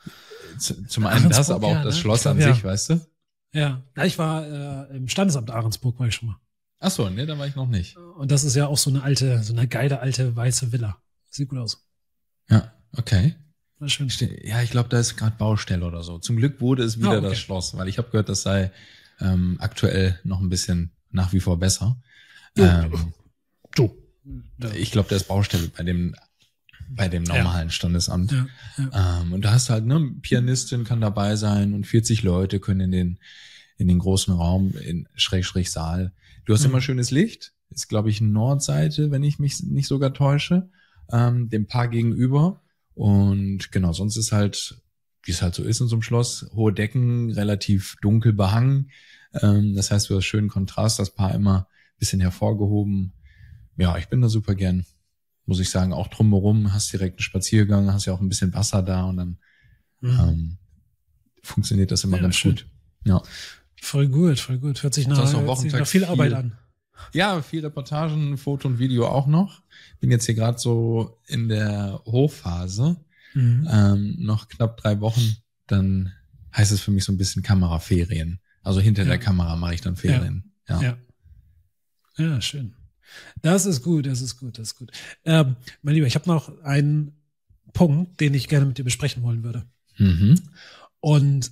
Zum einen das, aber auch ja, das ne? Schloss glaub, an ja. sich, weißt du? Ja, ja ich war äh, im Standesamt Ahrensburg, war ich schon mal. Ach so, ne, da war ich noch nicht. Und das ist ja auch so eine alte, so eine geile alte weiße Villa. Sieht gut aus. Ja, okay. War schön. Ja, ich glaube, da ist gerade Baustelle oder so. Zum Glück wurde es wieder oh, okay. das Schloss, weil ich habe gehört, das sei ähm, aktuell noch ein bisschen nach wie vor besser. Ja. Ähm, Du. Ich glaube, da ist Baustelle bei dem bei dem normalen ja. Standesamt. Ja, ja. Ähm, und da hast du halt, ne, Pianistin kann dabei sein und vierzig Leute können in den in den großen Raum, in Schrägstrich Saal. Du hast mhm. immer schönes Licht. Ist, glaube ich, Nordseite, wenn ich mich nicht sogar täusche, ähm, dem Paar gegenüber. Und genau, sonst ist halt, wie es halt so ist in so einem Schloss, hohe Decken, relativ dunkel behangen. Ähm, das heißt, du hast schönen Kontrast, das Paar immer ein bisschen hervorgehoben. Ja, ich bin da super gern, muss ich sagen. Auch drumherum hast direkt einen Spaziergang, hast ja auch ein bisschen Wasser da und dann mhm. ähm, funktioniert das immer ja, ganz schön. gut. Ja. Voll gut, voll gut. Hört sich nach, hört sich nach viel Arbeit viel, an. Ja, viel Reportagen, Foto und Video auch noch. Bin jetzt hier gerade so in der Hochphase. Mhm. Ähm, noch knapp drei Wochen, dann heißt es für mich so ein bisschen Kameraferien. Also hinter ja. der Kamera mache ich dann Ferien. Ja. Ja, ja. ja schön. Das ist gut, das ist gut, das ist gut. Ähm, mein Lieber, ich habe noch einen Punkt, den ich gerne mit dir besprechen wollen würde. Mhm. Und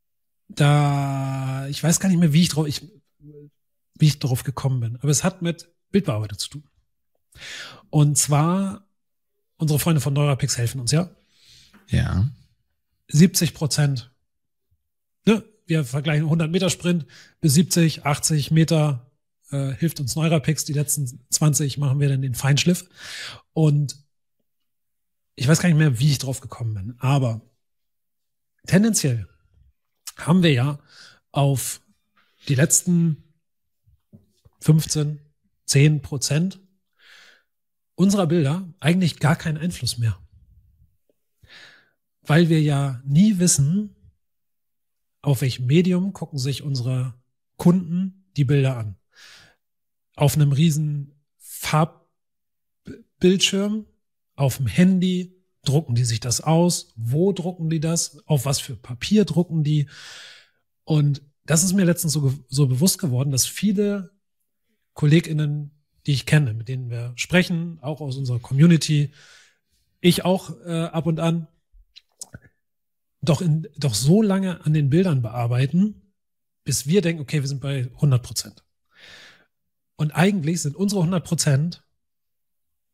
da, ich weiß gar nicht mehr, wie ich drauf, ich, wie ich darauf gekommen bin, aber es hat mit Bildbearbeitung zu tun. Und zwar, unsere Freunde von Neurapix helfen uns, ja? Ja. siebzig Prozent, ne? Wir vergleichen hundert Meter Sprint bis siebzig, achtzig Meter Äh, hilft uns Neurapix, die letzten zwanzig machen wir dann den Feinschliff. Und ich weiß gar nicht mehr, wie ich drauf gekommen bin, aber tendenziell haben wir ja auf die letzten fünfzehn, zehn Prozent unserer Bilder eigentlich gar keinen Einfluss mehr. Weil wir ja nie wissen, auf welchem Medium gucken sich unsere Kunden die Bilder an. Auf einem riesen Farbbildschirm, auf dem Handy, drucken die sich das aus? Wo drucken die das? Auf was für Papier drucken die? Und das ist mir letztens so, so bewusst geworden, dass viele KollegInnen, die ich kenne, mit denen wir sprechen, auch aus unserer Community, ich auch äh, ab und an, doch, in, doch so lange an den Bildern bearbeiten, bis wir denken, okay, wir sind bei hundert Prozent. Und eigentlich sind unsere hundert Prozent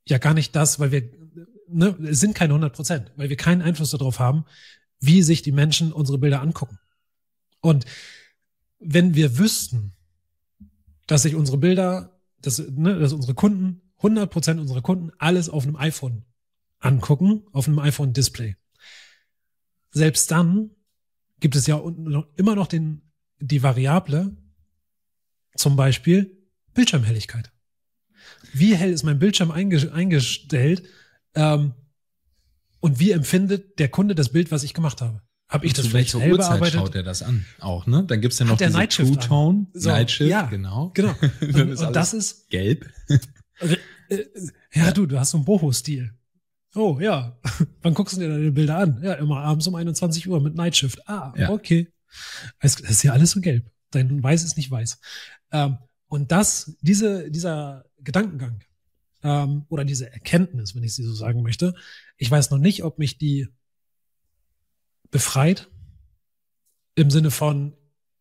ja gar nicht das, weil wir, ne, es sind keine hundert Prozent, weil wir keinen Einfluss darauf haben, wie sich die Menschen unsere Bilder angucken. Und wenn wir wüssten, dass sich unsere Bilder, dass, ne, dass unsere Kunden, hundert Prozent unserer Kunden alles auf einem iPhone angucken, auf einem iPhone-Display. Selbst dann gibt es ja immer noch den, die Variable, zum Beispiel Bildschirmhelligkeit. Wie hell ist mein Bildschirm eingestellt ähm, und wie empfindet der Kunde das Bild, was ich gemacht habe? Habe ich das vielleicht hell bearbeitet? Schaut er das an auch, ne? Dann gibt's ja noch diese True Tone, so, Nightshift, ja, genau. genau. Und, und, ist und das ist gelb. Äh, ja, du, du hast so einen Boho-Stil. Oh, ja. Wann guckst du dir deine Bilder an? Ja, immer abends um einundzwanzig Uhr mit Nightshift. Ah, ja. Okay. Es ist ja alles so gelb. Dein Weiß ist nicht weiß. Ähm, und das, diese, dieser Gedankengang ähm, oder diese Erkenntnis, wenn ich sie so sagen möchte, ich weiß noch nicht, ob mich die befreit im Sinne von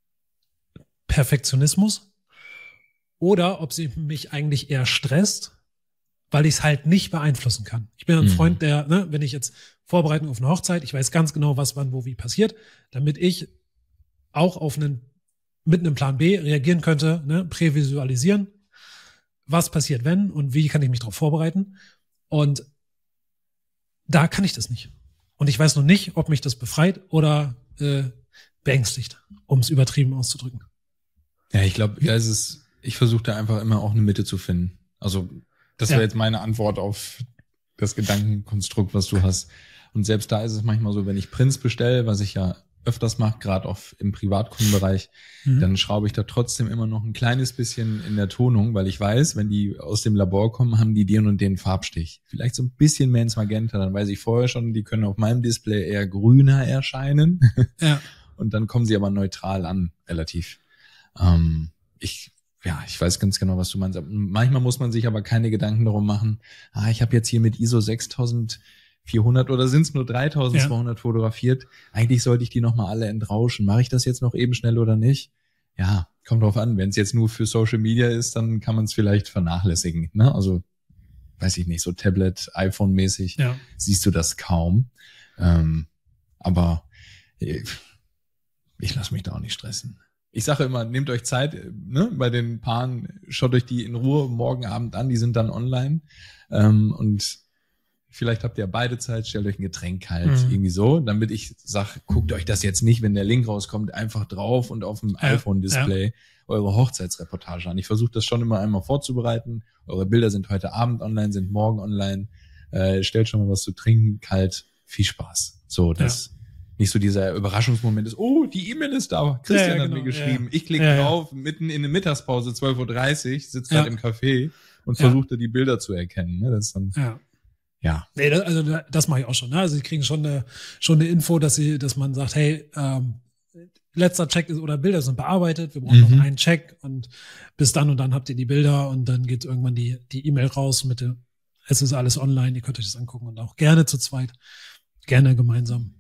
Perfektionismus oder ob sie mich eigentlich eher stresst, weil ich es halt nicht beeinflussen kann. Ich bin ein mhm. Freund, der, ne, wenn ich jetzt Vorbereitung auf eine Hochzeit, ich weiß ganz genau, was wann, wo, wie passiert, damit ich auch auf einen, mit einem Plan B reagieren könnte, ne, prävisualisieren, was passiert wenn und wie kann ich mich darauf vorbereiten. Und da kann ich das nicht. Und ich weiß noch nicht, ob mich das befreit oder äh, beängstigt, um es übertrieben auszudrücken. Ja, ich glaube, ja, es ist, ich versuche da einfach immer auch eine Mitte zu finden. Also das wäre ja jetzt meine Antwort auf das Gedankenkonstrukt, was du hast. Und selbst da ist es manchmal so, wenn ich Prints bestelle, was ich ja öfters mache, gerade auch im Privatkundenbereich, mhm. dann schraube ich da trotzdem immer noch ein kleines bisschen in der Tonung, weil ich weiß, wenn die aus dem Labor kommen, haben die den und den Farbstich. Vielleicht so ein bisschen mehr ins Magenta, dann weiß ich vorher schon, die können auf meinem Display eher grüner erscheinen. Ja. Und dann kommen sie aber neutral an, relativ. Ähm, ich Ja, ich weiß ganz genau, was du meinst. Manchmal muss man sich aber keine Gedanken darum machen, ah, ich habe jetzt hier mit I S O sechstausendvierhundert oder sind es nur dreitausendzweihundert ja. fotografiert. Eigentlich sollte ich die nochmal alle entrauschen. Mache ich das jetzt noch eben schnell oder nicht? Ja, kommt drauf an. Wenn es jetzt nur für Social Media ist, dann kann man es vielleicht vernachlässigen. Ne? Also, weiß ich nicht, so Tablet, iPhone-mäßig ja. siehst du das kaum. Ähm, aber ich, ich lasse mich da auch nicht stressen. Ich sage immer, nehmt euch Zeit, ne, bei den Paaren, schaut euch die in Ruhe morgen Abend an, die sind dann online. Ähm, und vielleicht habt ihr beide Zeit, stellt euch ein Getränk halt, mhm. irgendwie so, damit ich sage, guckt euch das jetzt nicht, wenn der Link rauskommt, einfach drauf und auf dem ja, iPhone-Display ja. eure Hochzeitsreportage an. Ich versuche das schon immer einmal vorzubereiten. Eure Bilder sind heute Abend online, sind morgen online. Äh, stellt schon mal was zu trinken, kalt, viel Spaß. So, das... Ja. Nicht so dieser Überraschungsmoment ist, oh, die E-Mail ist da. Christian ja, ja, genau, hat mir geschrieben. Ja. Ich klicke ja, drauf, ja. mitten in der Mittagspause, zwölf Uhr dreißig, sitzt ja. halt im Café und ja. versucht da die Bilder zu erkennen. Ne? Das ist dann, ja. ja. Nee, das, also das mache ich auch schon. Ne? Also sie kriegen schon eine, schon eine Info, dass sie, dass man sagt, hey, ähm, letzter Check ist oder Bilder sind bearbeitet, wir brauchen mhm. noch einen Check und bis dann und dann habt ihr die Bilder und dann geht irgendwann die die E-Mail raus mit dem, es ist alles online, ihr könnt euch das angucken und auch gerne zu zweit, gerne gemeinsam.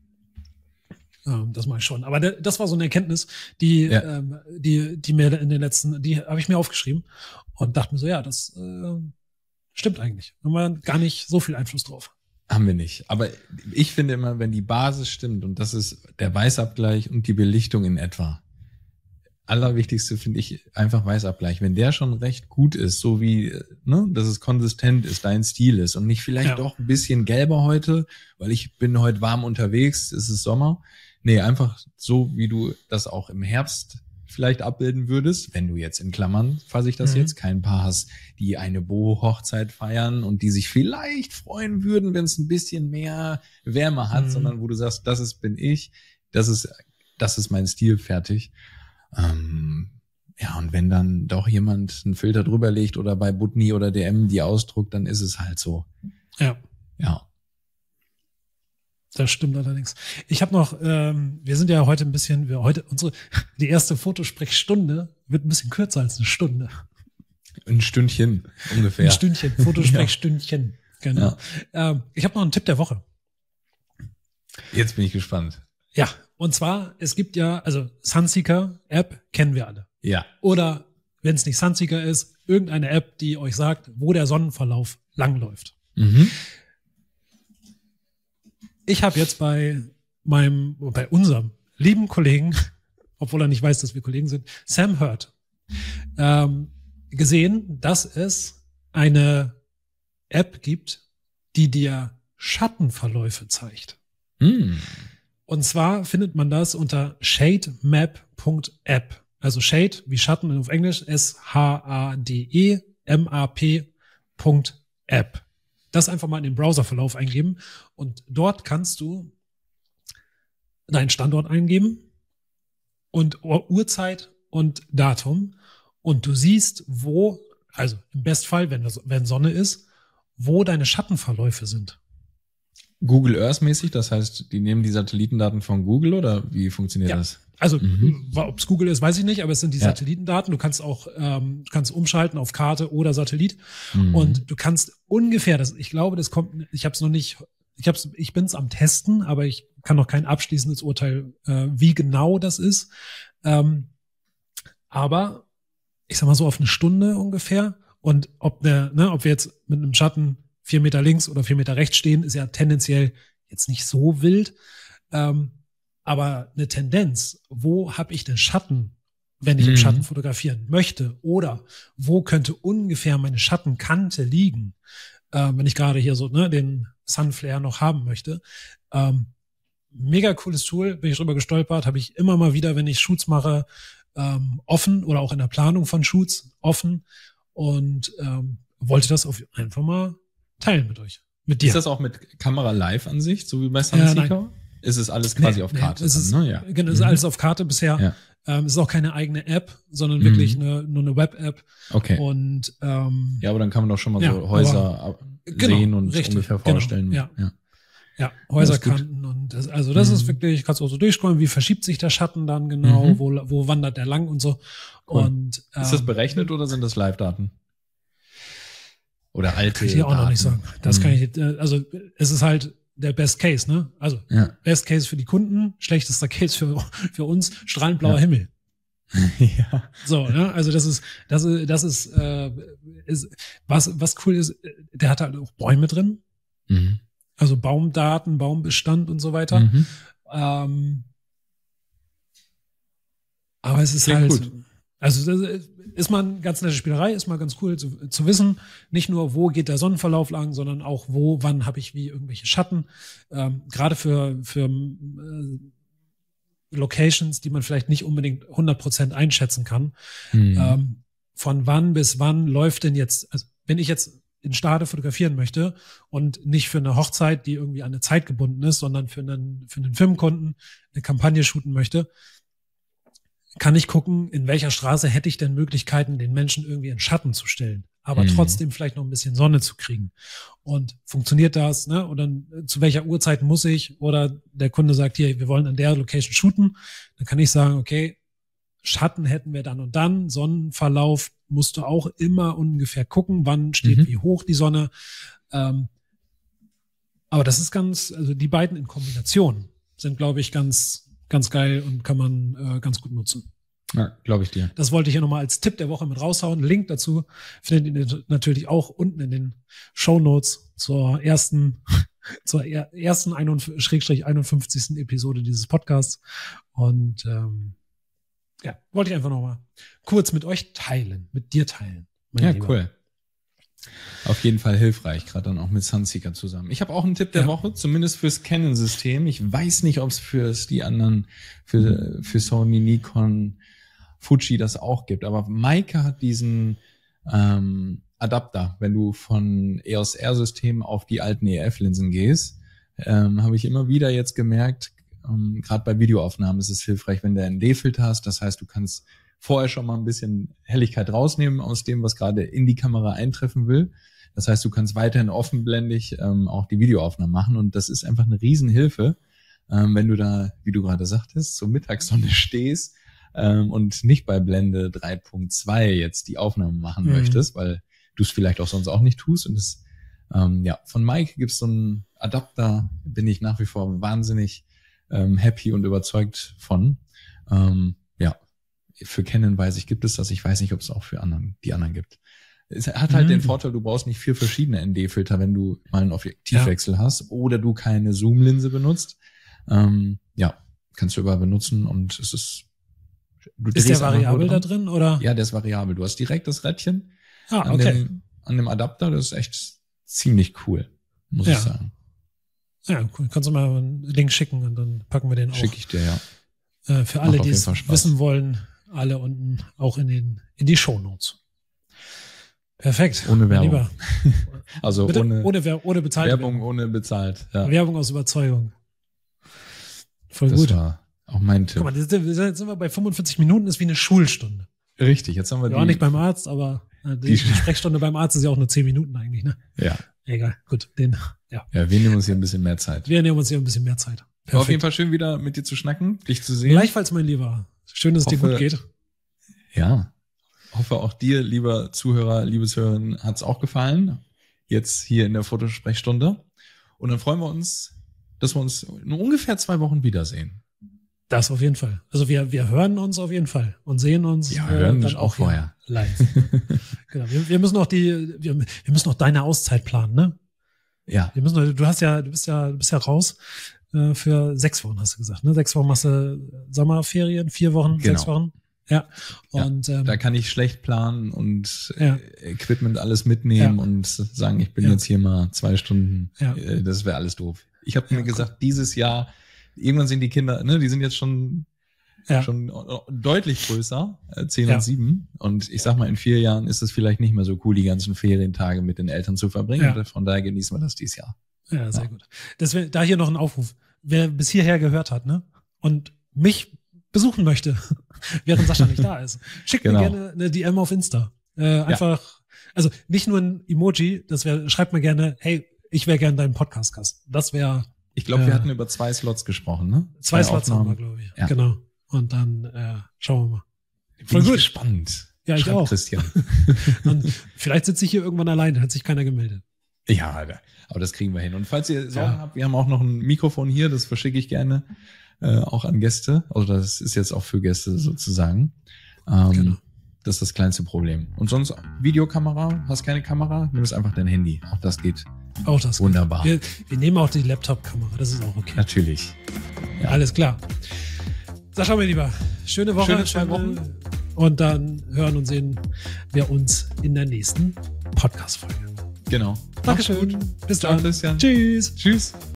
Das mache ich schon. Aber das war so eine Erkenntnis, die, ja. ähm, die, die mir in den letzten, die habe ich mir aufgeschrieben und dachte mir so, ja, das äh, stimmt eigentlich. Haben wir gar nicht so viel Einfluss drauf. Haben wir nicht. Aber ich finde immer, wenn die Basis stimmt und das ist der Weißabgleich und die Belichtung in etwa. Allerwichtigste finde ich einfach Weißabgleich. Wenn der schon recht gut ist, so wie, ne, dass es konsistent ist, dein Stil ist und nicht vielleicht ja. doch ein bisschen gelber heute, weil ich bin heute warm unterwegs, es ist Sommer. Nee, einfach so, wie du das auch im Herbst vielleicht abbilden würdest, wenn du jetzt in Klammern, fasse ich das mhm. jetzt, kein Paar hast, die eine Boho-Hochzeit feiern und die sich vielleicht freuen würden, wenn es ein bisschen mehr Wärme hat, mhm. sondern wo du sagst, das ist, bin ich, das ist, das ist mein Stil, fertig. Ähm, ja, und wenn dann doch jemand einen Filter drüber legt oder bei Butni oder D M die ausdruckt, dann ist es halt so. Ja. Ja. Das stimmt allerdings. Ich habe noch, ähm, wir sind ja heute ein bisschen, wir heute unsere die erste Fotosprechstunde wird ein bisschen kürzer als eine Stunde. Ein Stündchen ungefähr. Ein Stündchen, Fotosprechstündchen. Genau. Ja. Ähm, ich habe noch einen Tipp der Woche. Jetzt bin ich gespannt. Ja, und zwar, es gibt ja, also Sunseeker App kennen wir alle. Ja. Oder wenn es nicht Sunseeker ist, irgendeine App, die euch sagt, wo der Sonnenverlauf langläuft. Mhm. Ich habe jetzt bei meinem, bei unserem lieben Kollegen, obwohl er nicht weiß, dass wir Kollegen sind, Sam Hurt, ähm, gesehen, dass es eine App gibt, die dir Schattenverläufe zeigt. Mm. Und zwar findet man das unter shademap punkt app. Also Shade wie Schatten auf Englisch, S H A D E M A P Punkt app. Das einfach mal in den Browserverlauf eingeben und dort kannst du deinen Standort eingeben und Uhrzeit und Datum und du siehst, wo, also im Bestfall, wenn, wenn Sonne ist, wo deine Schattenverläufe sind. Google Earth mäßig, das heißt, die nehmen die Satellitendaten von Google oder wie funktioniert ja. das? Also, mhm. ob es Google ist, weiß ich nicht, aber es sind die ja. Satellitendaten. Du kannst auch, ähm, du kannst umschalten auf Karte oder Satellit mhm. und du kannst ungefähr, das, ich glaube, das kommt, ich habe es noch nicht, ich hab's, ich bin es am Testen, aber ich kann noch kein abschließendes Urteil, äh, wie genau das ist. Ähm, aber ich sag mal so auf eine Stunde ungefähr und ob der, ne, ob wir jetzt mit einem Schatten vier Meter links oder vier Meter rechts stehen, ist ja tendenziell jetzt nicht so wild. Ähm, aber eine Tendenz, wo habe ich den Schatten, wenn ich mhm. im Schatten fotografieren möchte? Oder wo könnte ungefähr meine Schattenkante liegen, äh, wenn ich gerade hier so ne, den Sunflare noch haben möchte? Ähm, mega cooles Tool, bin ich drüber gestolpert, habe ich immer mal wieder, wenn ich Shoots mache, ähm, offen oder auch in der Planung von Shoots offen und ähm, wollte das auf einfach mal teilen mit euch, mit dir. Ist das auch mit Kamera-Live-Ansicht, so wie bei Sunseeker? Ja, ist es alles quasi nee, auf Karte? Nee, es ist, dann, ne? ja. Genau, es ist alles auf Karte bisher. Ja. Ähm, es ist auch keine eigene App, sondern mhm. wirklich eine, nur eine Web-App. Okay. Und, ähm, ja, aber dann kann man doch schon mal ja, so Häuser aber, sehen genau, und richtig, ungefähr vorstellen. Genau, ja. ja. Ja, Häuserkanten und das, also das mhm. ist wirklich, kannst du auch so durchscrollen, wie verschiebt sich der Schatten dann genau, mhm. wo, wo wandert der lang und so. Cool. Und, ähm, ist das berechnet oder sind das Live-Daten? Oder alte Kann ich dir auch Daten? noch nicht sagen. Das mhm. kann ich, also es ist halt der Best Case, ne? Also ja. Best Case für die Kunden, schlechtester Case für, für uns, strahlend blauer ja. Himmel. ja. So, ne? Also das ist, das ist, das ist, äh, ist was, was cool ist, der hat halt auch Bäume drin. Mhm. Also Baumdaten, Baumbestand und so weiter. Mhm. Ähm, aber es ist Klingt halt, gut. also das ist mal eine ganz nette Spielerei, ist mal ganz cool zu, zu wissen, nicht nur, wo geht der Sonnenverlauf lang, sondern auch, wo, wann habe ich wie irgendwelche Schatten. Ähm, gerade für, für äh, Locations, die man vielleicht nicht unbedingt hundert Prozent einschätzen kann. Mhm. Ähm, von wann bis wann läuft denn jetzt, also wenn ich jetzt in Stade fotografieren möchte und nicht für eine Hochzeit, die irgendwie an eine Zeit gebunden ist, sondern für einen, für einen Filmkunden eine Kampagne shooten möchte, kann ich gucken, in welcher Straße hätte ich denn Möglichkeiten, den Menschen irgendwie in Schatten zu stellen, aber mhm. trotzdem vielleicht noch ein bisschen Sonne zu kriegen. Und funktioniert das, ne? Und dann zu welcher Uhrzeit muss ich? Oder der Kunde sagt hier, wir wollen an der Location shooten. Dann kann ich sagen, okay, Schatten hätten wir dann und dann, Sonnenverlauf musst du auch immer ungefähr gucken, wann steht mhm. wie hoch die Sonne. Ähm, aber das ist ganz, also die beiden in Kombination sind, glaube ich, ganz ganz geil und kann man äh, ganz gut nutzen. Ja, glaube ich dir. Das wollte ich hier nochmal als Tipp der Woche mit raushauen. Link dazu findet ihr natürlich auch unten in den Shownotes zur ersten, zur ersten einundfünfzigsten Episode dieses Podcasts. Und ähm, ja, wollte ich einfach nochmal kurz mit euch teilen, mit dir teilen. Ja, Lieber. Cool. Auf jeden Fall hilfreich, gerade dann auch mit Sunseeker zusammen. Ich habe auch einen Tipp der ja. Woche, zumindest fürs Canon-System. Ich weiß nicht, ob es für die anderen, für, für Sony, Nikon, Fuji das auch gibt. Aber Meike hat diesen ähm, Adapter. Wenn du von E O S R-Systemen auf die alten E F-Linsen gehst, ähm, habe ich immer wieder jetzt gemerkt, ähm, gerade bei Videoaufnahmen ist es hilfreich, wenn du einen D-Filter hast. Das heißt, du kannst vorher schon mal ein bisschen Helligkeit rausnehmen aus dem, was gerade in die Kamera eintreffen will. Das heißt, du kannst weiterhin offenblendig ähm, auch die Videoaufnahmen machen und das ist einfach eine Riesenhilfe, ähm, wenn du da, wie du gerade sagtest, zur Mittagssonne stehst ähm, und nicht bei Blende drei Punkt zwei jetzt die Aufnahmen machen mhm. möchtest, weil du es vielleicht auch sonst auch nicht tust. Und das, ähm, ja, von Mike gibt es so einen Adapter, bin ich nach wie vor wahnsinnig ähm, happy und überzeugt von. Ähm, ja, für Canon weiß ich, gibt es das. Ich weiß nicht, ob es auch für anderen, die anderen gibt. Es hat halt mhm. den Vorteil, du brauchst nicht vier verschiedene N D-Filter, wenn du mal einen Objektivwechsel ja. hast oder du keine Zoom-Linse benutzt. Ähm, ja, kannst du überall benutzen und es ist... Du ist der variabel da drin, oder? Ja, der ist variabel. Du hast direkt das Rädchen ah, an, okay. dem, an dem Adapter. Das ist echt ziemlich cool, muss ja. ich sagen. Ja, cool. Kannst du mal einen Link schicken und dann packen wir den auch. Schick ich dir, ja. Äh, für alle, die es wissen wollen, alle unten auch in den in die Shownotes. Perfekt. Ohne Werbung. also Bitte? ohne, ohne, ohne bezahlt. Werbung, Werbung ohne bezahlt. Ja. Werbung aus Überzeugung. Voll das gut. War auch mein Tipp. Guck mal, jetzt sind wir bei fünfundvierzig Minuten, ist wie eine Schulstunde. Richtig, jetzt haben wir ja, die... auch nicht beim Arzt, aber die, die Sprechstunde beim Arzt ist ja auch nur zehn Minuten eigentlich, ne? Ja. Egal, gut, den, ja. Ja, wir nehmen uns hier ein bisschen mehr Zeit. Wir nehmen uns hier ein bisschen mehr Zeit. War auf jeden Fall schön, wieder mit dir zu schnacken, dich zu sehen. Gleichfalls, mein Lieber. Schön, dass es dir gut geht. Ja. Hoffe, auch dir, lieber Zuhörer, liebes Hören, hat es auch gefallen. Jetzt hier in der Fotosprechstunde. Und dann freuen wir uns, dass wir uns in ungefähr zwei Wochen wiedersehen. Das auf jeden Fall. Also wir, wir hören uns auf jeden Fall und sehen uns. Ja, hören äh, dann auch vorher. Live. Genau. Wir, wir müssen auch die, wir, wir müssen auch deine Auszeit planen, ne? Ja. Wir müssen, du hast ja, du bist ja, du bist ja raus äh, für sechs Wochen, hast du gesagt, ne? Sechs Wochen machst du Sommerferien, vier Wochen, genau. sechs Wochen. Ja. Und ja, ähm, da kann ich schlecht planen und ja. Equipment alles mitnehmen ja. und sagen, ich bin ja. jetzt hier mal zwei Stunden. Ja. Das wäre alles doof. Ich habe ja, mir gesagt, cool. dieses Jahr, irgendwann sind die Kinder, ne, die sind jetzt schon ja. schon deutlich größer, zehn ja. und sieben. Und ich sag mal, in vier Jahren ist es vielleicht nicht mehr so cool, die ganzen Ferientage mit den Eltern zu verbringen. Ja. Von daher genießen wir das dieses Jahr. Ja, sehr ja. gut. Das wär, da hier noch ein Aufruf. Wer bis hierher gehört hat, ne, und mich besuchen möchte, während Sascha nicht da ist, schickt genau. mir gerne eine D M auf Insta. Äh, einfach, ja. also nicht nur ein Emoji, das wäre, schreibt mir gerne, hey, ich wäre gerne dein Podcast-Gast. Das wäre. Ich glaube, äh, wir hatten über zwei Slots gesprochen, ne? Zwei, zwei Slots haben wir, glaube ich. Ja. Genau. Und dann äh, schauen wir mal. Voll Bin gut. Ich gespannt. Ja, ich Schreibt auch. Christian. Und vielleicht sitze ich hier irgendwann alleine, hat sich keiner gemeldet. Ja, aber das kriegen wir hin. Und falls ihr Sorgen ja. habt, wir haben auch noch ein Mikrofon hier, das verschicke ich gerne äh, auch an Gäste. Also das ist jetzt auch für Gäste sozusagen. Ähm, genau. Das ist das kleinste Problem. Und sonst Videokamera, hast keine Kamera, nimm es einfach dein Handy. Auch das geht. Auch das wunderbar. Wir, wir nehmen auch die Laptop-Kamera, das ist auch okay. Natürlich. Ja. Alles klar. Sascha, mein Lieber, schöne Woche. Schöne zwei Wochen. Und dann hören und sehen wir uns in der nächsten Podcast-Folge. Genau. Dankeschön. Bis Ciao, dann. Christian. Tschüss. Tschüss.